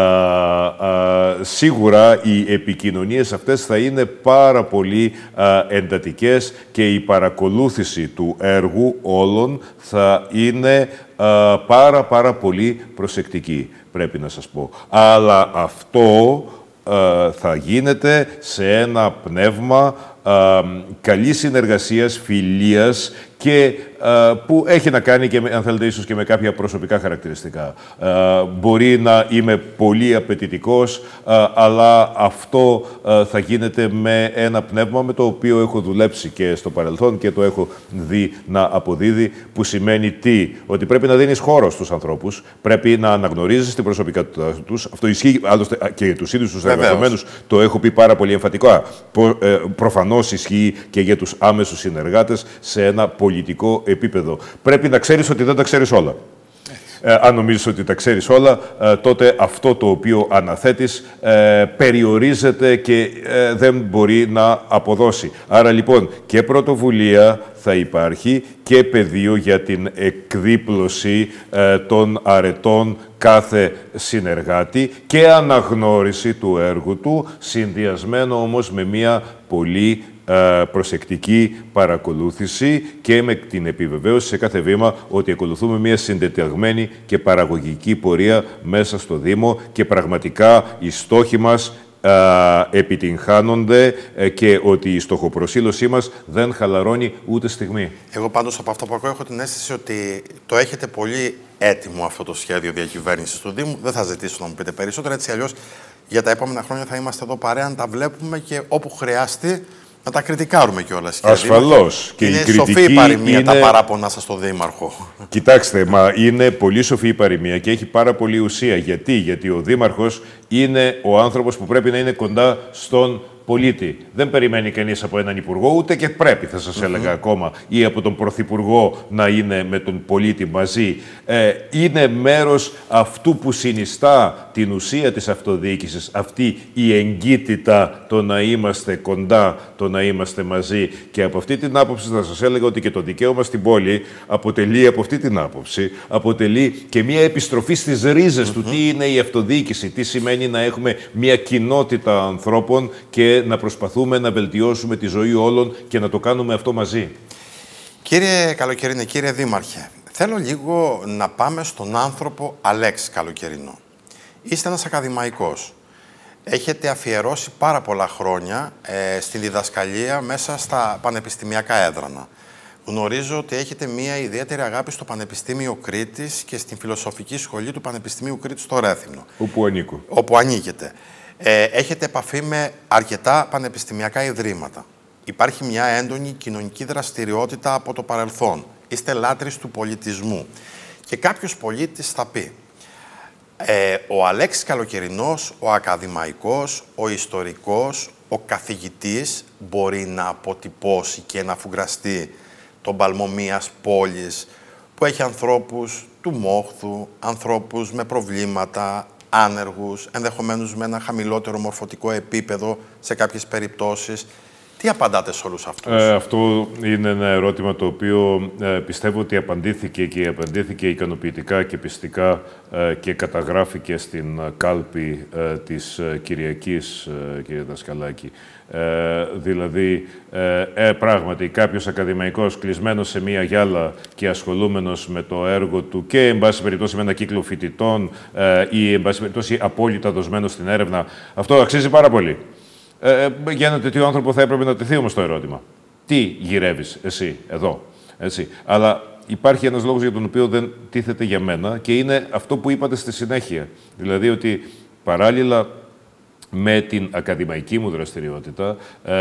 uh, σίγουρα οι επικοινωνίες αυτές θα είναι πάρα πολύ uh, εντατικές και η παρακολούθηση του έργου όλων θα είναι uh, πάρα πάρα πολύ προσεκτική, πρέπει να σας πω. Αλλά αυτό uh, θα γίνεται σε ένα πνεύμα uh, καλής συνεργασίας, φιλίας και uh, που έχει να κάνει και, με, αν θέλετε, ίσως και με κάποια προσωπικά χαρακτηριστικά. Uh, μπορεί να είμαι πολύ απαιτητικός, uh, αλλά αυτό uh, θα γίνεται με ένα πνεύμα με το οποίο έχω δουλέψει και στο παρελθόν και το έχω δει να αποδίδει, που σημαίνει τι? Ότι πρέπει να δίνεις χώρο στους ανθρώπους, πρέπει να αναγνωρίζεις την προσωπικότητά τους. Αυτό ισχύει άλλωστε και για τους ίδιους τους εργαζομένους, το έχω πει πάρα πολύ εμφατικά. Προ, ε, προφανώς ισχύει και για τους άμεσους συνεργάτες σε ένα πολιτικό επίπεδο. Πρέπει να ξέρεις ότι δεν τα ξέρεις όλα. Ε, αν νομίζεις ότι τα ξέρεις όλα, ε, τότε αυτό το οποίο αναθέτεις ε, περιορίζεται και ε, δεν μπορεί να αποδώσει. Άρα λοιπόν και πρωτοβουλία θα υπάρχει και πεδίο για την εκδίπλωση ε, των αρετών κάθε συνεργάτη και αναγνώριση του έργου του, συνδυασμένο όμως με μια πολύ προσεκτική παρακολούθηση και με την επιβεβαίωση σε κάθε βήμα ότι ακολουθούμε μια συντεταγμένη και παραγωγική πορεία μέσα στο Δήμο και πραγματικά οι στόχοι μας α, επιτυγχάνονται και ότι η στοχοπροσήλωσή μας δεν χαλαρώνει ούτε στιγμή. Εγώ πάντως από αυτό που ακούω έχω την αίσθηση ότι το έχετε πολύ έτοιμο αυτό το σχέδιο διακυβέρνησης του Δήμου. Δεν θα ζητήσω να μου πείτε περισσότερα, έτσι αλλιώς για τα επόμενα χρόνια θα είμαστε εδώ παρέα να τα βλέπουμε και όπου χρειαστεί Να τα κριτικάρουμε κιόλας. Ασφαλώς. Και είναι η κριτική σοφή η παροιμία είναι... τα παράπονα σας στο Δήμαρχο. Κοιτάξτε, μα είναι πολύ σοφή η παροιμία και έχει πάρα πολύ ουσία. Γιατί, Γιατί ο Δήμαρχος είναι ο άνθρωπος που πρέπει να είναι κοντά στον πολίτη. Δεν περιμένει κανείς από έναν υπουργό, ούτε και πρέπει, θα σας mm-hmm. έλεγα ακόμα, ή από τον πρωθυπουργό να είναι με τον πολίτη μαζί. Ε, είναι μέρος αυτού που συνιστά την ουσία της αυτοδιοίκησης, αυτή η εγκύτητα, το να είμαστε κοντά, το να είμαστε μαζί. Και από αυτή την άποψη θα σας έλεγα ότι και το δικαίωμα στην πόλη αποτελεί, από αυτή την άποψη, αποτελεί και μια επιστροφή στις ρίζες mm-hmm. του τι είναι η αυτοδιοίκηση, τι σημαίνει να έχουμε μια κοινότητα ανθρώπων και να προσπαθούμε να βελτιώσουμε τη ζωή όλων και να το κάνουμε αυτό μαζί. Κύριε Καλοκαιρινέ, κύριε Δήμαρχε, θέλω λίγο να πάμε στον άνθρωπο Αλέξη Καλοκαιρινό. Είστε ένας ακαδημαϊκός. Έχετε αφιερώσει πάρα πολλά χρόνια ε, στη διδασκαλία μέσα στα πανεπιστημιακά έδρανα. Γνωρίζω ότι έχετε μία ιδιαίτερη αγάπη στο Πανεπιστήμιο Κρήτης και στην Φιλοσοφική Σχολή του Πανεπιστημίου Κρήτης στο Ρέθυμνο. Όπου ανήκω. Όπου ανήκετε. Ε, έχετε επαφή με αρκετά πανεπιστημιακά ιδρύματα. Υπάρχει μια έντονη κοινωνική δραστηριότητα από το παρελθόν. Είστε λάτρεις του πολιτισμού. Και κάποιος πολίτης θα πει, ε, ο Αλέξης Καλοκαιρινός, ο ακαδημαϊκός, ο ιστορικός, ο καθηγητής μπορεί να αποτυπώσει και να φουγκραστεί τον παλμό μιας πόλης που έχει ανθρώπους του μόχθου, ανθρώπους με προβλήματα, άνεργους, ενδεχομένως με ένα χαμηλότερο μορφωτικό επίπεδο σε κάποιες περιπτώσεις. Τι απαντάτε σε όλους αυτούς? Ε, αυτό είναι ένα ερώτημα το οποίο ε, πιστεύω ότι απαντήθηκε και απαντήθηκε ικανοποιητικά και πιστικά ε, και καταγράφηκε στην κάλπη ε, της ε, Κυριακής, ε, κύριε Δασκαλάκη. Ε, δηλαδή, ε, ε, πράγματι, κάποιος ακαδημαϊκός κλεισμένος σε μία γυάλα και ασχολούμενος με το έργο του και, εν πάση περιπτώσει, με ένα κύκλο φοιτητών ε, ή, εν πάση περιπτώσει, απόλυτα δοσμένος στην έρευνα, αυτό αξίζει πάρα πολύ. Ε, για ένα τέτοιο άνθρωπο θα έπρεπε να τεθεί όμως το ερώτημα. Τι γυρεύεις εσύ εδώ, έτσι. Αλλά υπάρχει ένας λόγος για τον οποίο δεν τίθεται για μένα και είναι αυτό που είπατε στη συνέχεια. Δηλαδή ότι παράλληλα με την ακαδημαϊκή μου δραστηριότητα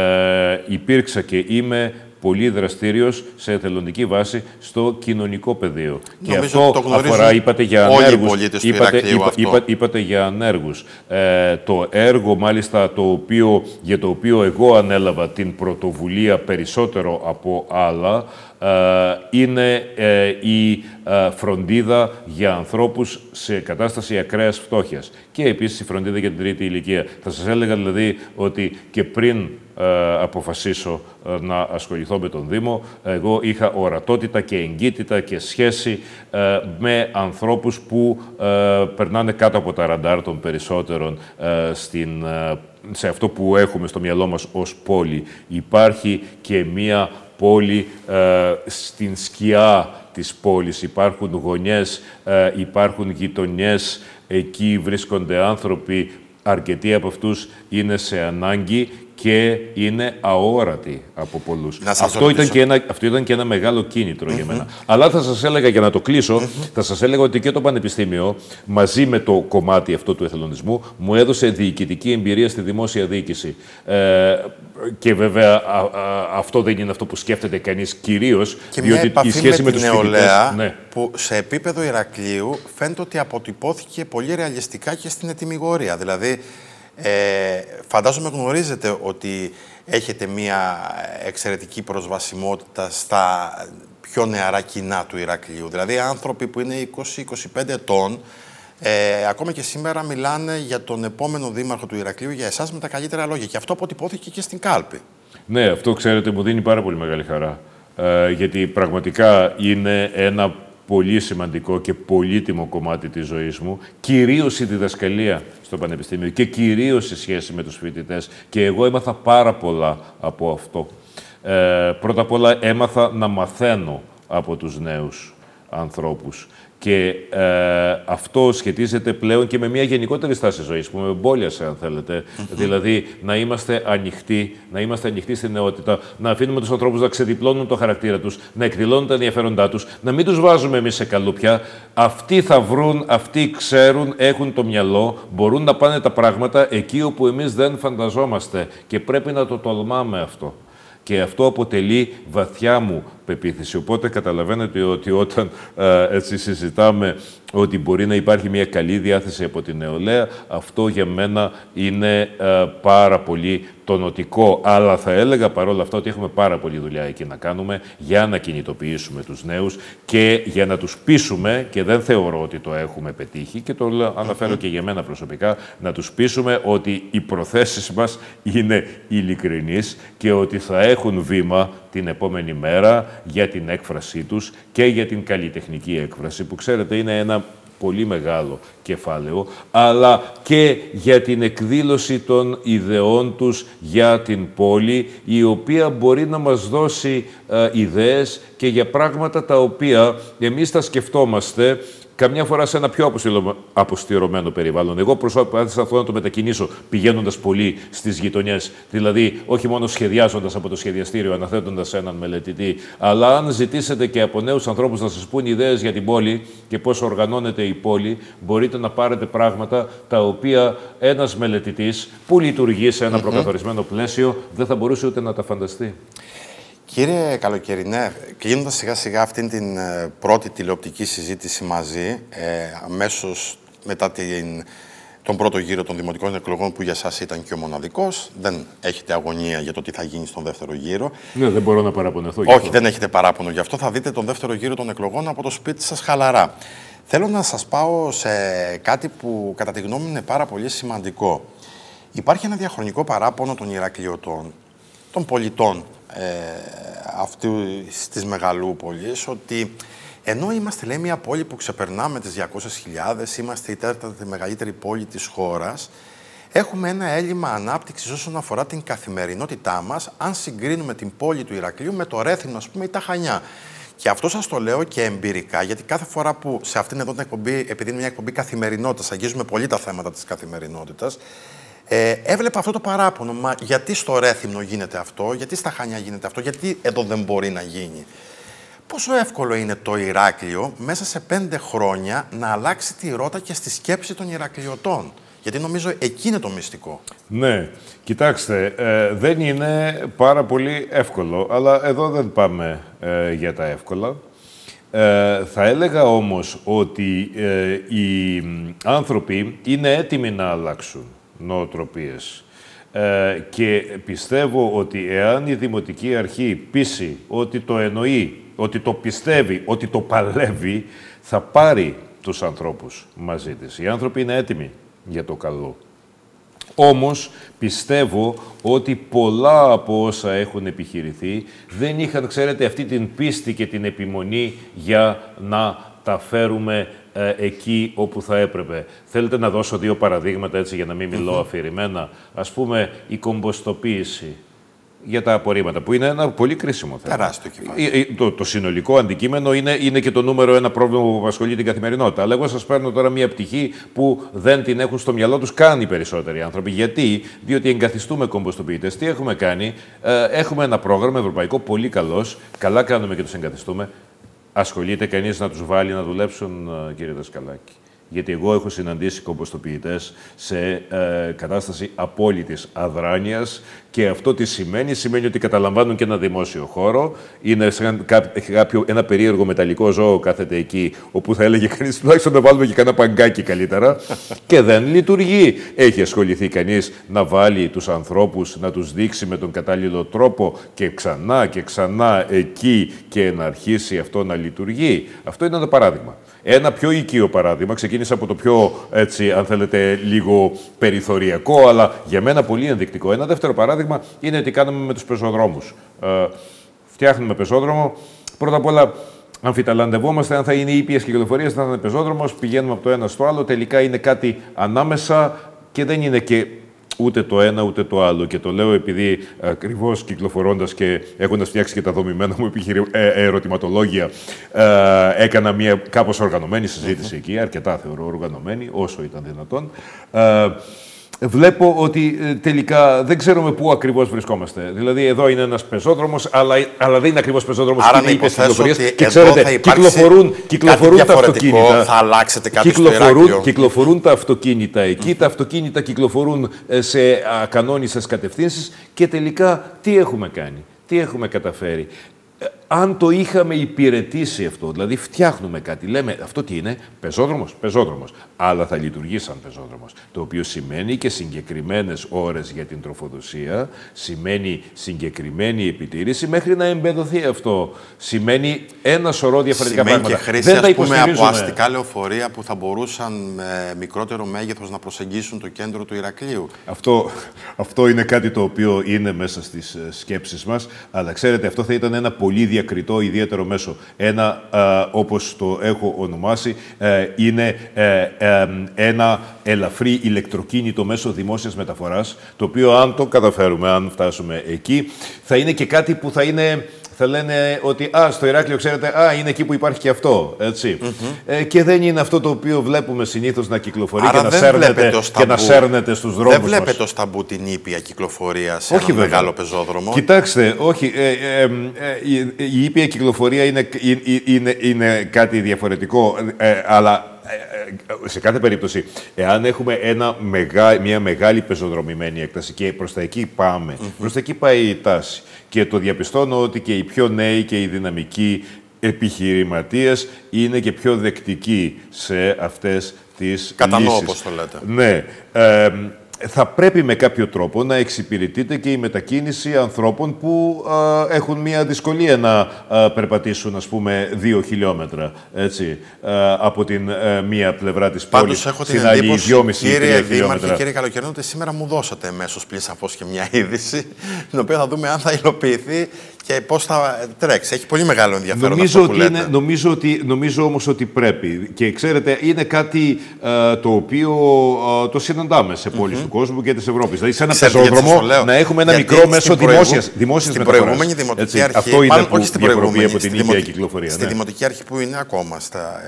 ε, υπήρξα και είμαι πολύ δραστήριος σε εθελοντική βάση στο κοινωνικό πεδίο. Νομίζω και αυτό αφορά, είπατε για ανέργους. Είπατε, είπα, είπα, είπατε για ανέργους. Ε, το έργο, μάλιστα, το οποίο, για το οποίο εγώ ανέλαβα την πρωτοβουλία περισσότερο από άλλα, ε, είναι ε, η ε, φροντίδα για ανθρώπους σε κατάσταση ακραίας φτώχειας. Και επίσης η φροντίδα για την τρίτη ηλικία. Θα σας έλεγα δηλαδή ότι και πριν ε, αποφασίσω ε, να ασχοληθώ με τον Δήμο, εγώ είχα ορατότητα και εγκύτητα και σχέση ε, με ανθρώπους που ε, περνάνε κάτω από τα ραντάρ των περισσότερων ε, στην, ε, σε αυτό που έχουμε στο μυαλό μας ως πόλη. Υπάρχει και μία πόλη ε, στην σκιά της πόλης. Υπάρχουν γωνιές, ε, υπάρχουν γειτονιές, εκεί βρίσκονται άνθρωποι, αρκετοί από αυτούς είναι σε ανάγκη και είναι αόρατοι από πολλούς. Αυτό ήταν, και ένα, αυτό ήταν και ένα μεγάλο κίνητρο mm-hmm. για μένα. Αλλά θα σας έλεγα, για να το κλείσω, mm-hmm. θα σας έλεγα ότι και το Πανεπιστήμιο, μαζί με το κομμάτι αυτό του εθελονισμού, μου έδωσε διοικητική εμπειρία στη δημόσια διοίκηση. Ε, και βέβαια α, α, αυτό δεν είναι αυτό που σκέφτεται κανείς κυρίως, και διότι μια η σχέση με, με την τους νεολαία, ναι. που σε επίπεδο Ηρακλείου φαίνεται ότι αποτυπώθηκε πολύ ρεαλιστικά και στην ετυμηγορία. Δηλαδή, Ε, φαντάζομαι γνωρίζετε ότι έχετε μία εξαιρετική προσβασιμότητα στα πιο νεαρά κοινά του Ηρακλείου. Δηλαδή άνθρωποι που είναι είκοσι με είκοσι πέντε ετών, ε, ακόμα και σήμερα μιλάνε για τον επόμενο δήμαρχο του Ηρακλείου, για εσάς, με τα καλύτερα λόγια. Και αυτό αποτυπώθηκε και στην κάλπη. Ναι, αυτό ξέρετε μου δίνει πάρα πολύ μεγάλη χαρά. Ε, γιατί πραγματικά είναι ένα πολύ σημαντικό και πολύτιμο κομμάτι της ζωής μου, κυρίως η διδασκαλία στο Πανεπιστήμιο και κυρίως η σχέση με τους φοιτητές. Και εγώ έμαθα πάρα πολλά από αυτό. Ε, πρώτα απ' όλα έμαθα να μαθαίνω από τους νέους ανθρώπους. Και ε, αυτό σχετίζεται πλέον και με μια γενικότερη στάση ζωής που με εμπόλιασε, αν θέλετε. Mm-hmm. Δηλαδή, να είμαστε ανοιχτοί, να είμαστε ανοιχτοί στην νεότητα, να αφήνουμε τους ανθρώπους να ξεδιπλώνουν το χαρακτήρα τους, να εκδηλώνουν τα ενδιαφέροντά τους, να μην τους βάζουμε εμείς σε καλούπια. Αυτοί θα βρουν, αυτοί ξέρουν, έχουν το μυαλό, μπορούν να πάνε τα πράγματα εκεί όπου εμείς δεν φανταζόμαστε. Και πρέπει να το τολμάμε αυτό. Και αυτό αποτελεί βαθιά μου πεποίθηση. Οπότε καταλαβαίνετε ότι όταν ε, έτσι συζητάμε ότι μπορεί να υπάρχει μια καλή διάθεση από την νεολαία, αυτό για μένα είναι ε, πάρα πολύ τονωτικό. Αλλά θα έλεγα παρόλα αυτά ότι έχουμε πάρα πολλή δουλειά εκεί να κάνουμε για να κινητοποιήσουμε τους νέους και για να τους πείσουμε, και δεν θεωρώ ότι το έχουμε πετύχει, και το αναφέρω και για μένα προσωπικά, να τους πείσουμε ότι οι προθέσεις μας είναι ειλικρινείς και ότι θα έχουν βήμα την επόμενη μέρα για την έκφρασή τους και για την καλλιτεχνική έκφραση, που ξέρετε είναι ένα πολύ μεγάλο κεφάλαιο, αλλά και για την εκδήλωση των ιδεών τους για την πόλη, η οποία μπορεί να μας δώσει ε, ιδέες και για πράγματα τα οποία εμείς τα σκεφτόμαστε καμιά φορά σε ένα πιο αποστηρωμένο περιβάλλον. Εγώ προσωπικά θα θέλω να το μετακινήσω πηγαίνοντας πολύ στις γειτονιές. Δηλαδή, όχι μόνο σχεδιάζοντας από το σχεδιαστήριο, αναθέτοντας έναν μελετητή, αλλά αν ζητήσετε και από νέους ανθρώπους να σας πούν ιδέες για την πόλη και πώς οργανώνεται η πόλη, μπορείτε να πάρετε πράγματα τα οποία ένας μελετητής που λειτουργεί σε ένα mm-hmm. προκαθορισμένο πλαίσιο δεν θα μπορούσε ούτε να τα φανταστεί. Κύριε Καλοκαιρινέ, κλείνοντας σιγά σιγά αυτήν την ε, πρώτη τηλεοπτική συζήτηση μαζί, ε, αμέσως μετά την, τον πρώτο γύρο των δημοτικών εκλογών, που για σας ήταν και ο μοναδικός, δεν έχετε αγωνία για το τι θα γίνει στον δεύτερο γύρο. Ναι, δεν μπορώ να παραπονεθώ. Όχι, δεν έχετε παράπονο γι' αυτό. Θα δείτε τον δεύτερο γύρο των εκλογών από το σπίτι σας χαλαρά. Θέλω να σας πάω σε κάτι που κατά τη γνώμη μου είναι πάρα πολύ σημαντικό. Υπάρχει ένα διαχρονικό παράπονο των Ηρακλειωτών, των πολιτών ε, αυτού της Μεγαλούπολης, ότι ενώ είμαστε, λέει, μια πόλη που ξεπερνάμε τις διακόσιες χιλιάδες, είμαστε η τέταρτη μεγαλύτερη πόλη της χώρας, έχουμε ένα έλλειμμα ανάπτυξης όσον αφορά την καθημερινότητά μας, αν συγκρίνουμε την πόλη του Ηρακλείου με το Ρέθυμνο, ας πούμε, ή τα Χανιά. Και αυτό σας το λέω και εμπειρικά, γιατί κάθε φορά που σε αυτήν εδώ την εκπομπή, επειδή είναι μια εκπομπή καθημερινότητας, αγγίζουμε πολύ τα θέματα της καθημερινότητας, Ε, έβλεπα αυτό το παράπονο. Μα γιατί στο Ρέθυμνο γίνεται αυτό, γιατί στα Χανιά γίνεται αυτό, γιατί εδώ δεν μπορεί να γίνει. Πόσο εύκολο είναι το Ηράκλειο μέσα σε πέντε χρόνια να αλλάξει τη ρότα και στη σκέψη των Ηρακλειωτών. Γιατί νομίζω εκεί είναι το μυστικό. Ναι, κοιτάξτε, ε, δεν είναι πάρα πολύ εύκολο, αλλά εδώ δεν πάμε ε, για τα εύκολα. Ε, θα έλεγα όμως ότι ε, οι άνθρωποι είναι έτοιμοι να αλλάξουν νοοτροπίες. Ε, και πιστεύω ότι εάν η Δημοτική Αρχή πείσει ότι το εννοεί, ότι το πιστεύει, ότι το παλεύει, θα πάρει τους ανθρώπους μαζί της. Οι άνθρωποι είναι έτοιμοι για το καλό. Όμως πιστεύω ότι πολλά από όσα έχουν επιχειρηθεί δεν είχαν, ξέρετε, αυτή την πίστη και την επιμονή για να τα φέρουμε ε, εκεί όπου θα έπρεπε. Θέλετε να δώσω δύο παραδείγματα, έτσι, για να μην μιλώ αφηρημένα. Ας πούμε, η κομποστοποίηση για τα απορρίμματα, που είναι ένα πολύ κρίσιμο θέμα. Τεράστιο κεφάλαιο. Το, το συνολικό αντικείμενο είναι, είναι και το νούμερο ένα πρόβλημα που απασχολεί την καθημερινότητα. Αλλά εγώ σας παίρνω τώρα μια πτυχή που δεν την έχουν στο μυαλό τους καν οι περισσότεροι άνθρωποι. Γιατί? Διότι εγκαθιστούμε κομποστοποιητές. Τι έχουμε κάνει? Ε, έχουμε ένα πρόγραμμα ευρωπαϊκό πολύ καλός. Καλά κάνουμε και τους εγκαθιστούμε. Ασχολείται κανείς να τους βάλει να δουλέψουν, κύριε Δασκαλάκη? Γιατί εγώ έχω συναντήσει κομποστοποιητές σε ε, κατάσταση απόλυτης αδράνειας, και αυτό τι σημαίνει? Σημαίνει ότι καταλαμβάνουν και ένα δημόσιο χώρο, είναι σαν κάποιο, ένα περίεργο μεταλλικό ζώο κάθεται εκεί, όπου θα έλεγε κανείς τουλάχιστον να βάλουμε και κανένα παγκάκι καλύτερα, και δεν λειτουργεί. Έχει ασχοληθεί κανείς να βάλει τους ανθρώπους, να τους δείξει με τον κατάλληλο τρόπο και ξανά και ξανά εκεί, και να αρχίσει αυτό να λειτουργεί? Αυτό είναι ένα παράδειγμα. Ένα πιο οικείο παράδειγμα, ξεκίνησα από το πιο, έτσι, αν θέλετε, λίγο περιθωριακό, αλλά για μένα πολύ ενδεικτικό. Ένα δεύτερο παράδειγμα είναι τι κάναμε με τους πεζοδρόμους. Ε, φτιάχνουμε πεζόδρομο. Πρώτα απ' όλα, αμφιταλαντευόμαστε αν θα είναι ήπιες κυκλοφορίες, θα είναι πεζόδρομος, πηγαίνουμε από το ένα στο άλλο. Τελικά είναι κάτι ανάμεσα και δεν είναι και ούτε το ένα ούτε το άλλο. Και το λέω επειδή ακριβώς κυκλοφορώντας και έχοντας φτιάξει και τα δομημένα μου επιχειρη... ε, ερωτηματολόγια, ε, έκανα μια κάπως οργανωμένη συζήτηση mm-hmm. εκεί, αρκετά θεωρώ οργανωμένη, όσο ήταν δυνατόν. Ε, Βλέπω ότι ε, τελικά δεν ξέρουμε πού ακριβώς βρισκόμαστε. Δηλαδή, εδώ είναι ένας πεζόδρομος, αλλά, αλλά δεν είναι ακριβώς πεζόδρομος. Άρα, να υποθέσω ότι και ξέρετε, κυκλοφορούν, κυκλοφορούν τα αυτοκίνητα. Θα αλλάξετε κάτι κυκλοφορούν, στο κυκλοφορούν τα αυτοκίνητα εκεί. Mm-hmm. Τα αυτοκίνητα κυκλοφορούν σε ακανόνιστες κατευθύνσεις. Και τελικά, τι έχουμε κάνει? τι έχουμε καταφέρει. Αν το είχαμε υπηρετήσει αυτό, δηλαδή φτιάχνουμε κάτι, λέμε αυτό τι είναι, πεζόδρομος, πεζόδρομος, αλλά θα λειτουργεί σαν πεζόδρομος, το οποίο σημαίνει και συγκεκριμένες ώρες για την τροφοδοσία, σημαίνει συγκεκριμένη επιτήρηση μέχρι να εμπεδοθεί αυτό. Σημαίνει ένα σωρό διαφορετικά σημαίνει πράγματα. Και χρήση, Δεν ας πούμε, από αστικά λεωφορεία που θα μπορούσαν με μικρότερο μέγεθος να προσεγγίσουν το κέντρο του Ηρακλείου. Αυτό, αυτό είναι κάτι το οποίο είναι μέσα στις σκέψεις μας, αλλά ξέρετε, αυτό θα ήταν ένα πολύ διακριτό ιδιαίτερο μέσο. Ένα, α, όπως το έχω ονομάσει, ε, είναι ε, ε, ένα ελαφρύ ηλεκτροκίνητο μέσο δημόσιας μεταφοράς, το οποίο αν το καταφέρουμε, αν φτάσουμε εκεί, θα είναι και κάτι που θα είναι... Θα λένε ότι α, στο Ηράκλειο, ξέρετε, α, είναι εκεί που υπάρχει και αυτό. Έτσι. Mm-hmm. ε, και δεν είναι αυτό το οποίο βλέπουμε συνήθως να κυκλοφορεί. Άρα και, να σέρνεται, και να σέρνεται στους δρόμους. Δεν βλέπετε ως ταμπού την ήπια κυκλοφορία σε όχι, ένα βέβαια. Μεγάλο πεζόδρομο. Κοιτάξτε, όχι. Ε, ε, ε, η, η ήπια κυκλοφορία είναι, είναι, είναι, είναι κάτι διαφορετικό. Ε, αλλά σε κάθε περίπτωση, εάν έχουμε ένα μεγά, μια μεγάλη πεζοδρομημένη έκταση και προς τα εκεί πάμε, mm-hmm. προς τα εκεί πάει η τάση. Και το διαπιστώνω ότι και οι πιο νέοι και οι δυναμικοί επιχειρηματίες είναι και πιο δεκτικοί σε αυτές τις Κατανοώ, λύσεις. όπως το λέτε. Ναι. Ε, θα πρέπει με κάποιο τρόπο να εξυπηρετείται και η μετακίνηση ανθρώπων που α, έχουν μια δυσκολία να α, περπατήσουν, ας πούμε, δύο χιλιόμετρα, έτσι, α, από την α, μία πλευρά της πόλης στην άλλη δυόμισι χιλιόμετρα. Κύριε Δήμαρχε, κύριε Καλοκαιρινό, ότι σήμερα μου δώσατε εμέσως πλην σαφώς και μια είδηση, την οποία θα δούμε αν θα υλοποιηθεί και πώς θα τρέξει. Έχει πολύ μεγάλο ενδιαφέρον νομίζω αυτό που ότι λέτε. Είναι, νομίζω, ότι, νομίζω όμως ότι πρέπει. Και ξέρετε, είναι κάτι α, το οποίο α, το συναντάμε σε πόλεις mm-hmm. του κόσμου και της Ευρώπης. Δηλαδή, σε ένα πεζόδρομο να έχουμε ένα μικρό μέσο δημόσιας, δημόσιας στην μεταφοράς. Προηγούμενη δημοτική Έτσι, αρχή, αυτό είναι μάλλον, που διαφοροποιεί από την ίδια κυκλοφορία. Στη ναι. δημοτική αρχή που είναι ακόμα στα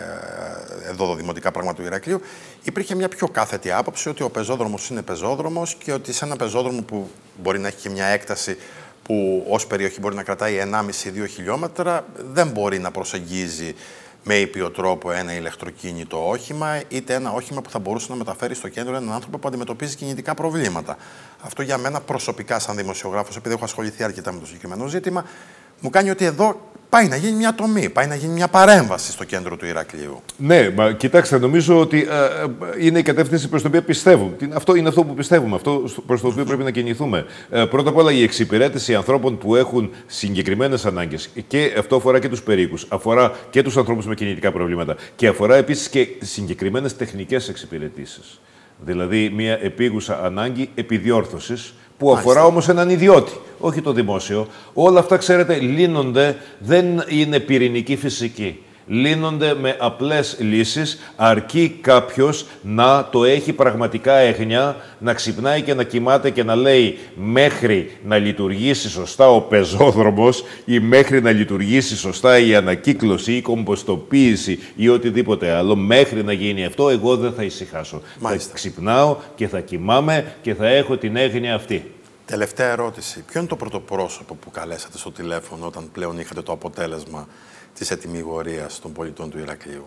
εδώ δημοτικά πράγματα του Ηρακλείου, υπήρχε μια πιο κάθετη άποψη ότι ο πεζόδρομος είναι πεζόδρομος και ότι σε ένα πεζόδρομο που μπορεί να έχει και μια έκταση που ως περιοχή μπορεί να κρατάει ενάμιση με δύο χιλιόμετρα, δεν μπορεί να προσεγγίζει με ήπιο τρόπο ένα ηλεκτροκίνητο όχημα, είτε ένα όχημα που θα μπορούσε να μεταφέρει στο κέντρο έναν άνθρωπο που αντιμετωπίζει κινητικά προβλήματα. Αυτό για μένα προσωπικά, σαν δημοσιογράφος, επειδή έχω ασχοληθεί αρκετά με το συγκεκριμένο ζήτημα, μου κάνει ότι εδώ πάει να γίνει μια τομή, πάει να γίνει μια παρέμβαση στο κέντρο του Ηρακλείου. Ναι, μα κοιτάξτε, νομίζω ότι ε, είναι η κατεύθυνση προς την οποία πιστεύουμε. Αυτό είναι αυτό που πιστεύουμε, αυτό προς το οποίο πρέπει να κινηθούμε. Ε, πρώτα απ' όλα, η εξυπηρέτηση ανθρώπων που έχουν συγκεκριμένες ανάγκες. Και αυτό αφορά και τους περίκους, αφορά και τους ανθρώπους με κινητικά προβλήματα. Και αφορά επίσης και συγκεκριμένες τεχνικές εξυπηρετήσεις. Δηλαδή, μια επίγουσα ανάγκη επιδιόρθωσης, που αφορά Μάλιστα. όμως έναν ιδιώτη, όχι το δημόσιο. Όλα αυτά, ξέρετε, λύνονται, δεν είναι πυρηνική φυσική. Λύνονται με απλές λύσεις, αρκεί κάποιος να το έχει πραγματικά έγνοια, να ξυπνάει και να κοιμάται και να λέει μέχρι να λειτουργήσει σωστά ο πεζόδρομος ή μέχρι να λειτουργήσει σωστά η ανακύκλωση ή η κομποστοποίηση ή οτιδήποτε άλλο, μέχρι να γίνει αυτό, εγώ δεν θα ησυχάσω. Μάλιστα. Θα ξυπνάω και θα κοιμάμαι και θα έχω την έγνοια αυτή. Τελευταία ερώτηση. Ποιο είναι το πρωτοπρόσωπο που καλέσατε στο τηλέφωνο όταν πλέον είχατε το αποτέλεσμα της ετυμηγορίας των πολιτών του Ηρακλείου?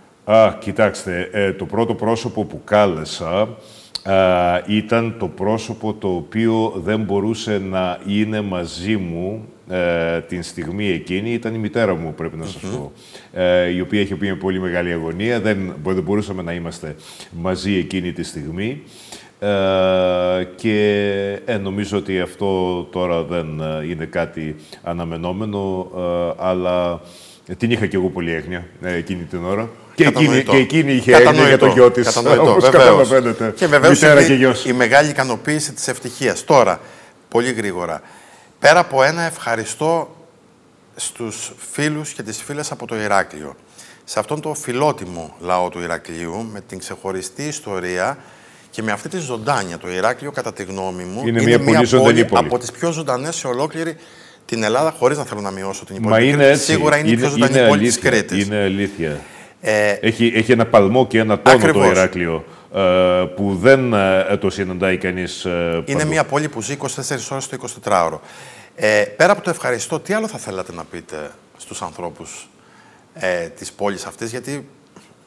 Α, κοιτάξτε, ε, το πρώτο πρόσωπο που κάλεσα α, ήταν το πρόσωπο το οποίο δεν μπορούσε να είναι μαζί μου ε, την στιγμή εκείνη. Ήταν η μητέρα μου, πρέπει να σας mm-hmm. πω, ε, η οποία είχε πει με πολύ μεγάλη αγωνία. Δεν, δεν μπορούσαμε να είμαστε μαζί εκείνη τη στιγμή. Ε, και ε, νομίζω ότι αυτό τώρα δεν ε, είναι κάτι αναμενόμενο, ε, αλλά την είχα και εγώ πολύ έγνοια ε, εκείνη την ώρα. Και εκείνη, και εκείνη είχε έγνοια για το γιο της, όπως καταλαβαίνετε. Και βεβαίως η, η μεγάλη ικανοποίηση της ευτυχίας. Τώρα, πολύ γρήγορα, πέρα από ένα ευχαριστώ στους φίλους και τις φίλες από το Ηράκλειο, σε αυτόν τον φιλότιμο λαό του Ηρακλείου, με την ξεχωριστή ιστορία και με αυτή τη ζωντάνια, το Ηράκλειο, κατά τη γνώμη μου, είναι, είναι μια, μια πόλη, πόλη από τις πιο ζωντανές σε ολόκληρη την Ελλάδα, χωρίς να θέλω να μειώσω την υπόλοιπη. Σίγουρα είναι, είναι η πιο ζωντανή είναι πόλη αλήθεια, της Κρήτης. Είναι αλήθεια. Ε, έχει, έχει ένα παλμό και ένα τόνο ακριβώς. Το Ηράκλειο, ε, που δεν ε, το συναντάει κανείς. Ε, είναι μια πόλη που ζει είκοσι τέσσερις ώρες το εικοσιτετράωρο. Ε, πέρα από το ευχαριστώ, τι άλλο θα θέλατε να πείτε στους ανθρώπους ε, της πόλης αυτής, γιατί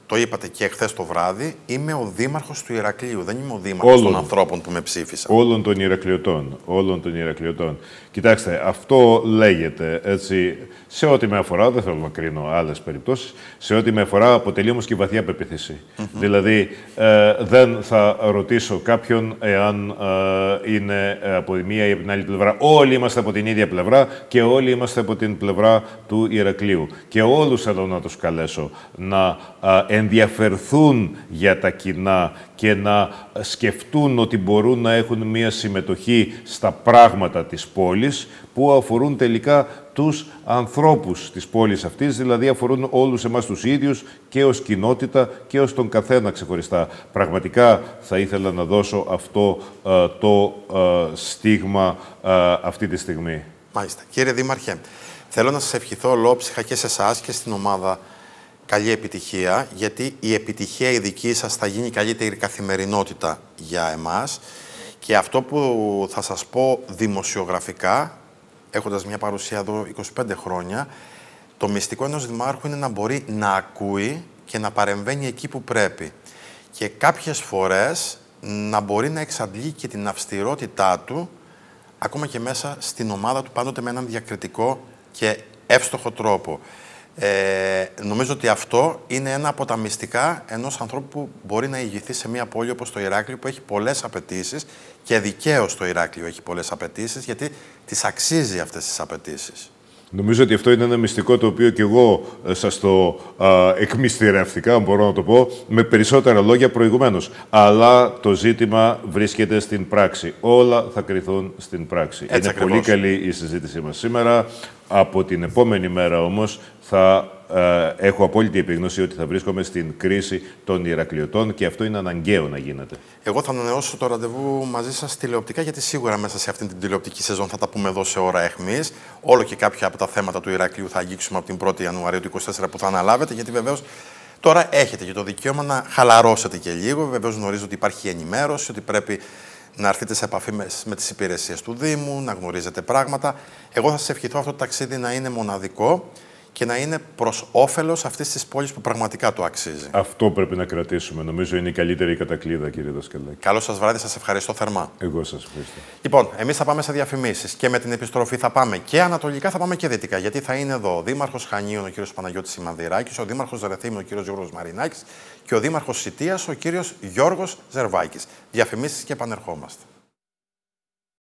το είπατε και εχθές το βράδυ, είμαι ο δήμαρχος του Ηρακλείου. Δεν είμαι ο δήμαρχος όλων, των ανθρώπων που με ψήφισαν. Όλων των Ηρακλειωτών. Όλων των Ηρακλειωτών. Κοιτάξτε, αυτό λέγεται έτσι, σε ό,τι με αφορά, δεν θέλω να κρίνω άλλες περιπτώσεις, σε ό,τι με αφορά αποτελεί όμως και βαθιά πεποίθηση. Mm-hmm. Δηλαδή, ε, δεν θα ρωτήσω κάποιον εάν ε, είναι από τη μία ή από την άλλη πλευρά. Όλοι είμαστε από την ίδια πλευρά και όλοι είμαστε από την πλευρά του Ηρακλείου. Και όλους θέλω να τους καλέσω να ε, ενδιαφερθούν για τα κοινά και να σκεφτούν ότι μπορούν να έχουν μία συμμετοχή στα πράγματα της πόλης που αφορούν τελικά τους ανθρώπους της πόλης αυτής, δηλαδή αφορούν όλους εμάς τους ίδιους και ως κοινότητα και ως τον καθένα ξεχωριστά. Πραγματικά θα ήθελα να δώσω αυτό ε, το ε, στίγμα ε, αυτή τη στιγμή. Μάλιστα. Κύριε Δήμαρχε, θέλω να σας ευχηθώ ολόψυχα και σε εσάς και στην ομάδα καλή επιτυχία, γιατί η επιτυχία η δική σας θα γίνει καλύτερη καθημερινότητα για εμάς. Και αυτό που θα σας πω δημοσιογραφικά, έχοντας μια παρουσία εδώ είκοσι πέντε χρόνια, το μυστικό ενός δημάρχου είναι να μπορεί να ακούει και να παρεμβαίνει εκεί που πρέπει. Και κάποιες φορές να μπορεί να εξαντλεί και την αυστηρότητά του, ακόμα και μέσα στην ομάδα του, πάντοτε με έναν διακριτικό και εύστοχο τρόπο. Ε, νομίζω ότι αυτό είναι ένα από τα μυστικά ενός ανθρώπου που μπορεί να ηγηθεί σε μια πόλη όπως το Ηράκλειο, που έχει πολλές απαιτήσεις και δικαίως το Ηράκλειο έχει πολλές απαιτήσεις, γιατί τις αξίζει αυτές τις απαιτήσεις. Νομίζω ότι αυτό είναι ένα μυστικό το οποίο και εγώ σας το α, εκμυστηρεύτηκα, αν μπορώ να το πω, με περισσότερα λόγια προηγουμένως. Αλλά το ζήτημα βρίσκεται στην πράξη. Όλα θα κριθούν στην πράξη. Έτσι είναι ακριβώς. Πολύ καλή η συζήτησή μας σήμερα. Από την επόμενη μέρα όμως θα ε, έχω απόλυτη επίγνωση ότι θα βρίσκομαι στην κρίση των Ηρακλειωτών και αυτό είναι αναγκαίο να γίνεται. Εγώ θα ανανεώσω το ραντεβού μαζί σας τηλεοπτικά, γιατί σίγουρα μέσα σε αυτήν την τηλεοπτική σεζόν θα τα πούμε εδώ σε ώρα αιχμής. Όλο και κάποια από τα θέματα του Ηρακλείου θα αγγίξουμε από την πρώτη Ιανουαρίου του είκοσι τέσσερα που θα αναλάβετε, γιατί βεβαίως τώρα έχετε και το δικαίωμα να χαλαρώσετε και λίγο. Βεβαίως γνωρίζω ότι υπάρχει ενημέρωση, ότι πρέπει να έρθετε σε επαφή με, με τις υπηρεσίες του Δήμου, να γνωρίζετε πράγματα. Εγώ θα σας ευχηθώ αυτό το ταξίδι να είναι μοναδικό και να είναι προς όφελος αυτής της πόλης που πραγματικά το αξίζει. Αυτό πρέπει να κρατήσουμε. Νομίζω είναι η καλύτερη κατακλείδα, κύριε Δασκαλάκη. Καλό σας βράδυ, σας ευχαριστώ θερμά. Εγώ σας ευχαριστώ. Λοιπόν, εμείς θα πάμε σε διαφημίσεις και με την επιστροφή θα πάμε και ανατολικά, θα πάμε και δυτικά. Γιατί θα είναι εδώ ο Δήμαρχος Χανίων, ο κύριος Παναγιώτης Σιμανδηράκης, ο Δήμαρχος Ρεθύμνου, ο κύριος Γιώργος Μαρινάκης και ο Δήμαρχος Σιτίας, ο κύριος Γιώργος Ζερβάκης. Διαφημίσεις και επανερχόμαστε.